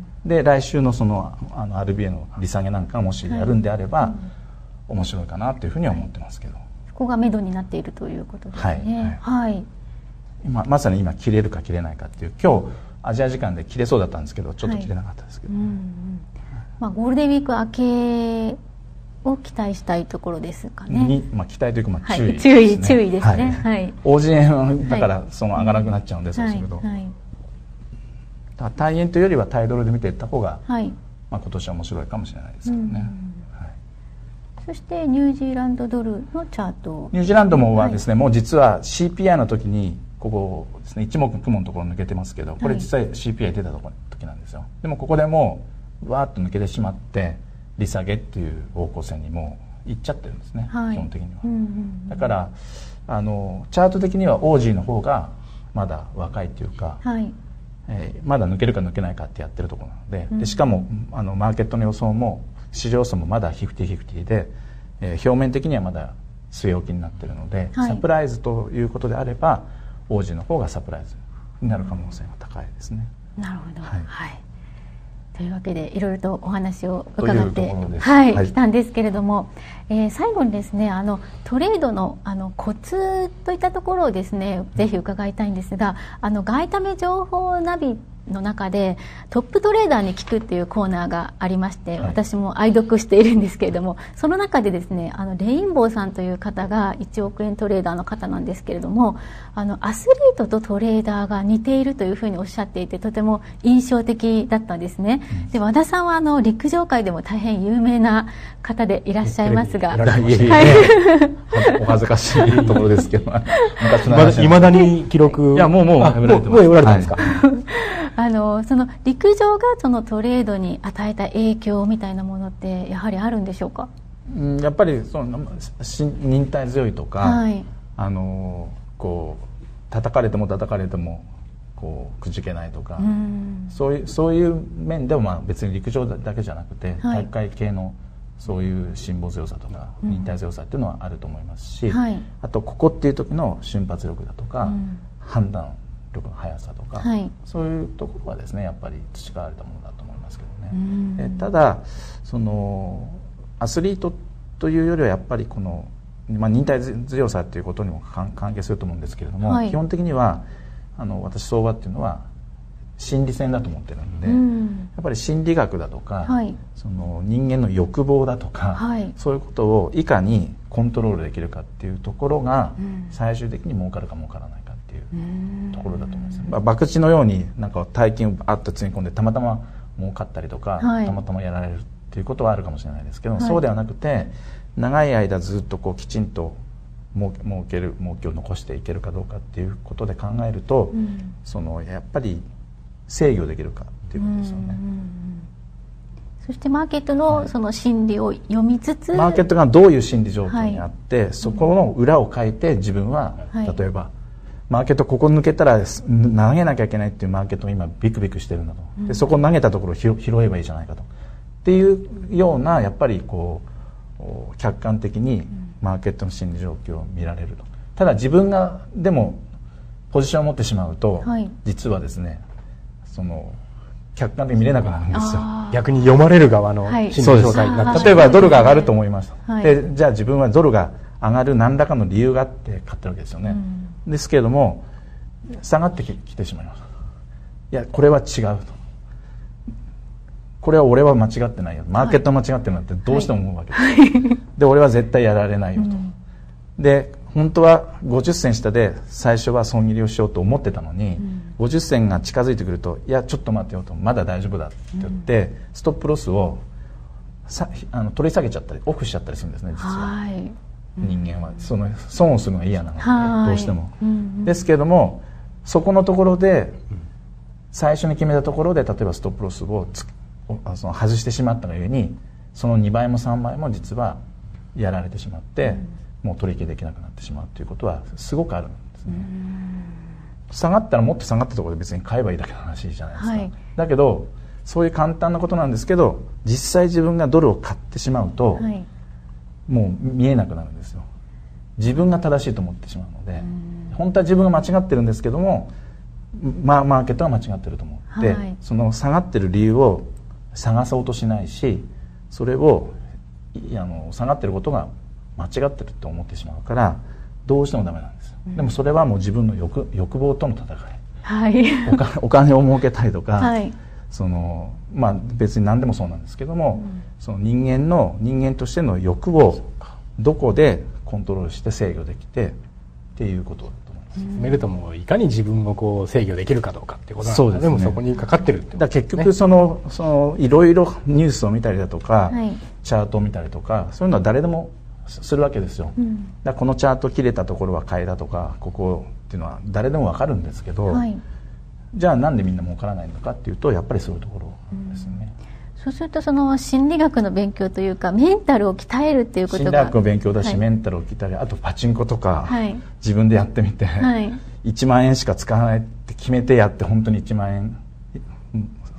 で来週のそのあの アールビーエー の利下げなんかもしやるんであれば、はい、うん、面白いかなというふうには思ってますけど、はい、 そこが目処になっているということですね、はい、はい、 今まさに今切れるか切れないかっていう今日アジア時間で切れそうだったんですけどちょっと切れなかったですけど、はい、うんうん、 まあ、ゴールデンウィーク明けを期待したいところですかねに、まあ、期待というかまあ注意ですね、はい、 注意注意ですね、はい、 オージーエム だからその上がらなくなっちゃうんで、はい、そうすると、はいはい、だから対円というよりは対ドルで見ていった方が、はい、まあ、今年は面白いかもしれないですけどね、うん、はい、 そしてニュージーランドドルのチャート、 ニュージーランドもはですね、はい、もう実は シーピーアイ の時にここですね一目雲のところ抜けてますけどこれ実際 シーピーアイ 出た時なんですよ。でもここでもうわーっと抜けてしまって利下げっていう方向性にもう行っちゃってるんですね、はい、基本的には、うんうんうん、だからあのチャート的には オージー の方がまだ若いっていうか、はい、えー、まだ抜けるか抜けないかってやってるところなので、うん、でしかもあのマーケットの予想も市場予想もまだフィフティフィフティで、えー、表面的にはまだ据え置きになっているので、 はい、 サプライズということであれば王子の方がサプライズになる可能性が高いですね。 なるほど、 はいはい、というわけでいろいろとお話を伺って、 はい、 はい、来たんですけれども、えー、最後にですね、あのトレードのあのコツといったところをですねぜひ伺いたいんですが、あの外為情報ナビの中でトップトレーダーに聞くっていうコーナーがありまして、はい、私も愛読しているんですけれども、その中でですね、あのレインボーさんという方がいちおくえんトレーダーの方なんですけれども、あのアスリートとトレーダーが似ているというふうにおっしゃっていて、とても印象的だったんですね。で、和田さんはあの陸上界でも大変有名な方でいらっしゃいますが、 お恥ずかしいところですけどいまだに記録、 いやもうもうやめられてます。 もうやめられたんですか。 あのその陸上がそのトレードに与えた影響みたいなものってやはりあるんでしょうか。 うん、やっぱりその忍耐強いとか、はい、あのこう叩かれても叩かれてもこうくじけないとか、うん、そういうそういう面でも、まあ別に陸上だけじゃなくて、はい、大会系のそういう辛抱強さとか忍耐強さっていうのはあると思いますし、うん、はい、あとここっていう時の瞬発力だとか、うん、判断力の速さとか、はい、そういうところはですねやっぱり培われたものだと思いますけどね。えただそのアスリートというよりはやっぱりこの、まあ、忍耐強さということにも関係すると思うんですけれども、はい、基本的にはあの私相場っていうのは心理戦だと思ってるので、うん、やっぱり心理学だとか、はい、その人間の欲望だとか、はい、そういうことをいかにコントロールできるかっていうところが、うん、最終的に儲かるか儲からないかっていうところだと思います。まあ、博打のようになんか大金をあっと積み込んでたまたま儲かったりとか、はい、たまたまやられるっていうことはあるかもしれないですけど、はい、そうではなくて長い間ずっとこうきちんと儲ける儲けを残していけるかどうかっていうことで考えると、うん、そのやっぱり制御できるかっていうことですよね。うんうん、 そしてマーケットのその心理を読みつつ、 はい、マーケットがどういう心理状況にあって、はい、そこの裏を書いて自分は、はい、例えばマーケットここ抜けたら投げなきゃいけないっていうマーケットが今ビクビクしてるんだと、うん、でそこ投げたところを拾えばいいじゃないかとっていうようなやっぱりこう客観的にマーケットの心理状況を見られると。ただ自分がでもポジションを持ってしまうと、はい、実はですねその客観的に見れなくなるんですよ。 逆に読まれる側の心理状態になった、 はい、例えばドルが上がると思います、はい、でじゃあ自分はドルが上がる何らかの理由があって買ってるわけですよね、うん、ですけれども下がってきてしまいます。いやこれは違うと、これは俺は間違ってないよ、マーケット間違ってるなってどうしても思うわけです、はい、で俺は絶対やられないよと、うん、で本当はごじゅっせん下で最初は損切りをしようと思ってたのに、うん、ごじゅっせんが近づいてくるといやちょっと待ってよと、まだ大丈夫だって言って、うん、ストップロスをさあの取り下げちゃったりオフしちゃったりするんですね実は、はい、人間はその損をするのが嫌なので、はい、どうしても、うんうん、ですけれどもそこのところで最初に決めたところで例えばストップロスをつその外してしまったがゆえにそのにばいもさんばいも実はやられてしまって、うん、もう取引できなくなってしまうということはすごくあるんですね。下がったらもっと下がったところで別に買えばいいだけの話じゃないですか、はい、だけどそういう簡単なことなんですけど実際自分がドルを買ってしまうと、はい、もう見えなくなるんですよ。自分が正しいと思ってしまうので、本当は自分が間違ってるんですけども、まあ、マーケットが間違ってると思って、はい、その下がってる理由を探そうとしないし、それをあの下がってることが間違ってると思ってしまうからどうしてもダメなんです、うん、でもそれはもう自分の 欲, 欲望との戦い、はい、お, かお金を儲けたいとか、はい、そのまあ、別に何でもそうなんですけども、うん、その人間の人間としての欲をどこでコントロールして制御できてっていうことだと思います。 メルトもいかに自分をこう制御できるかどうかっていうことなんですね。そうですね。でもそこにかかってるってことですね。 だから結局そのそのいろいろニュースを見たりだとか、はい、チャートを見たりとかそういうのは誰でもするわけですよ、うん、だからこのチャート切れたところは買いだとかここっていうのは誰でも分かるんですけど、はい、じゃあなんでみんな儲からないのかっていうとやっぱりそういうところですね、 うん、そうするとその心理学の勉強というかメンタルを鍛えるっていうことが心理学の勉強だし、はい、メンタルを鍛える、あとパチンコとか、はい、自分でやってみて、はい、いちまんえんしか使わないって決めてやって本当にいちまんえん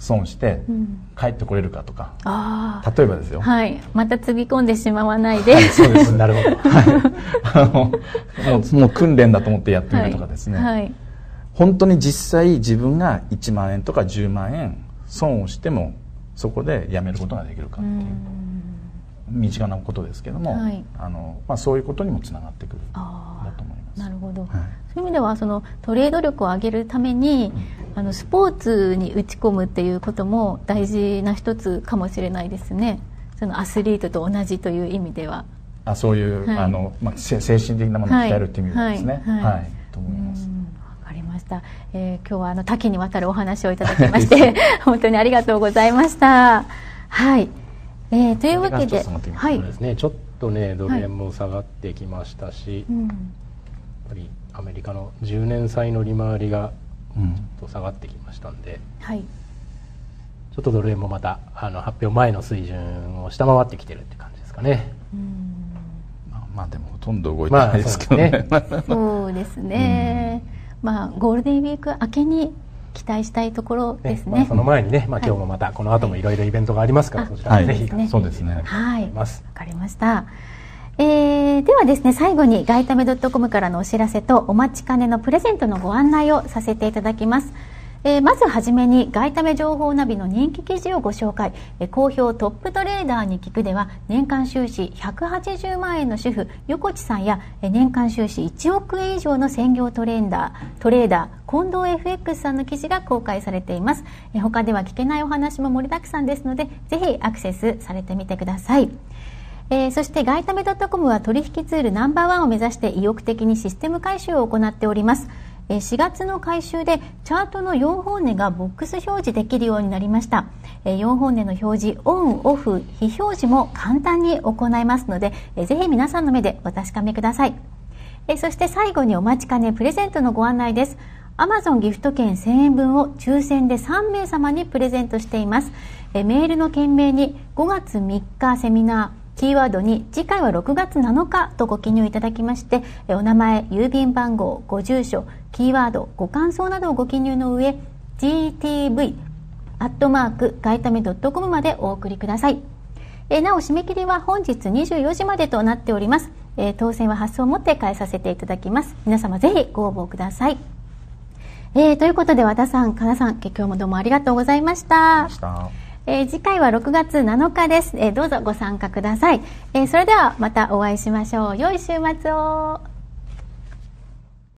損して帰ってこれるかとか、 あ例えばですよ、 はい、またつぎ込んでしまわないで、 はい、そうですなるほど、はい、あのもう、もう訓練だと思ってやってみるとかですね、はいはい、本当に実際自分がいちまんえんとかじゅうまんえん損をしてもそこでやめることができるかっていう身近なことですけども、はい、あのまあ、そういうことにもつながってくるんだと思います。 なるほど、はい、そういう意味ではそのトレード力を上げるために、うん、あのスポーツに打ち込むっていうことも大事な一つかもしれないですね。そのアスリートと同じという意味では、 あ、そういう、はい、あのまあ、精神的なものを鍛えるっていう意味でですね、はいはいはい、と思います。 わかりました。えー、今日はあの多岐にわたるお話をいただきまして本当にありがとうございました。はい、えー、というわけで、 はい、そうですね、ちょっとねドル円も下がってきましたし、はい、うん、やっぱりアメリカのじゅうねん債の利回りがちょっと下がってきましたんで、うん、はい、ちょっとドル円もまたあの発表前の水準を下回ってきてるって感じですかね。 うん、 まあ、まあでもほとんど動いてないですけどね。 まあ、そうですね、うん、まあゴールデンウィーク明けに期待したいところですね。 ね、まあ、その前にね、まあ、今日もまたこの後もいろいろイベントがありますから、はい、そちらぜひ、 はい、 そうですね、 はい、わかりました。えー、ではですね、最後にガイタメ .com からのお知らせとお待ちかねのプレゼントのご案内をさせていただきます。えー、まずはじめにガイタメ情報ナビの人気記事をご紹介。えー、好評トップトレーダーに聞くでは、年間収支ひゃくはちじゅうまんえんの主婦横地さんや、えー、年間収支いちおくえん以上の専業トレーダートレーダー近藤 エフエックス さんの記事が公開されています。えー、他では聞けないお話も盛りだくさんですので、ぜひアクセスされてみてください。えー、そしてガイタメ .com は取引ツールナンバーワンを目指して意欲的にシステム改修を行っております。しがつの改修でチャートのよん本音がボックス表示できるようになりました。よん本音の表示オンオフ非表示も簡単に行えますので、ぜひ皆さんの目でお確かめください。そして最後にお待ちかねプレゼントのご案内です。 Amazon ギフト券せんえんぶんを抽選でさんめいさまにプレゼントしています。メールの件名にごがつみっかセミナーキーワードに次回はろくがつなのかとご記入いただきまして、お名前、郵便番号、ご住所、キーワード、ご感想などをご記入の上 ジーティーブイ アットマークガイタメ ドットコム までお送りください。えなお締め切りは本日にじゅうよじまでとなっております。え当選は発送をもって返させていただきます。皆様ぜひご応募ください。えー、ということで和田さん、かなさん、今日もどうもありがとうございました。えー、次回はろくがつなのかです。えー、どうぞご参加ください。えー、それではまたお会いしましょう。良い週末を。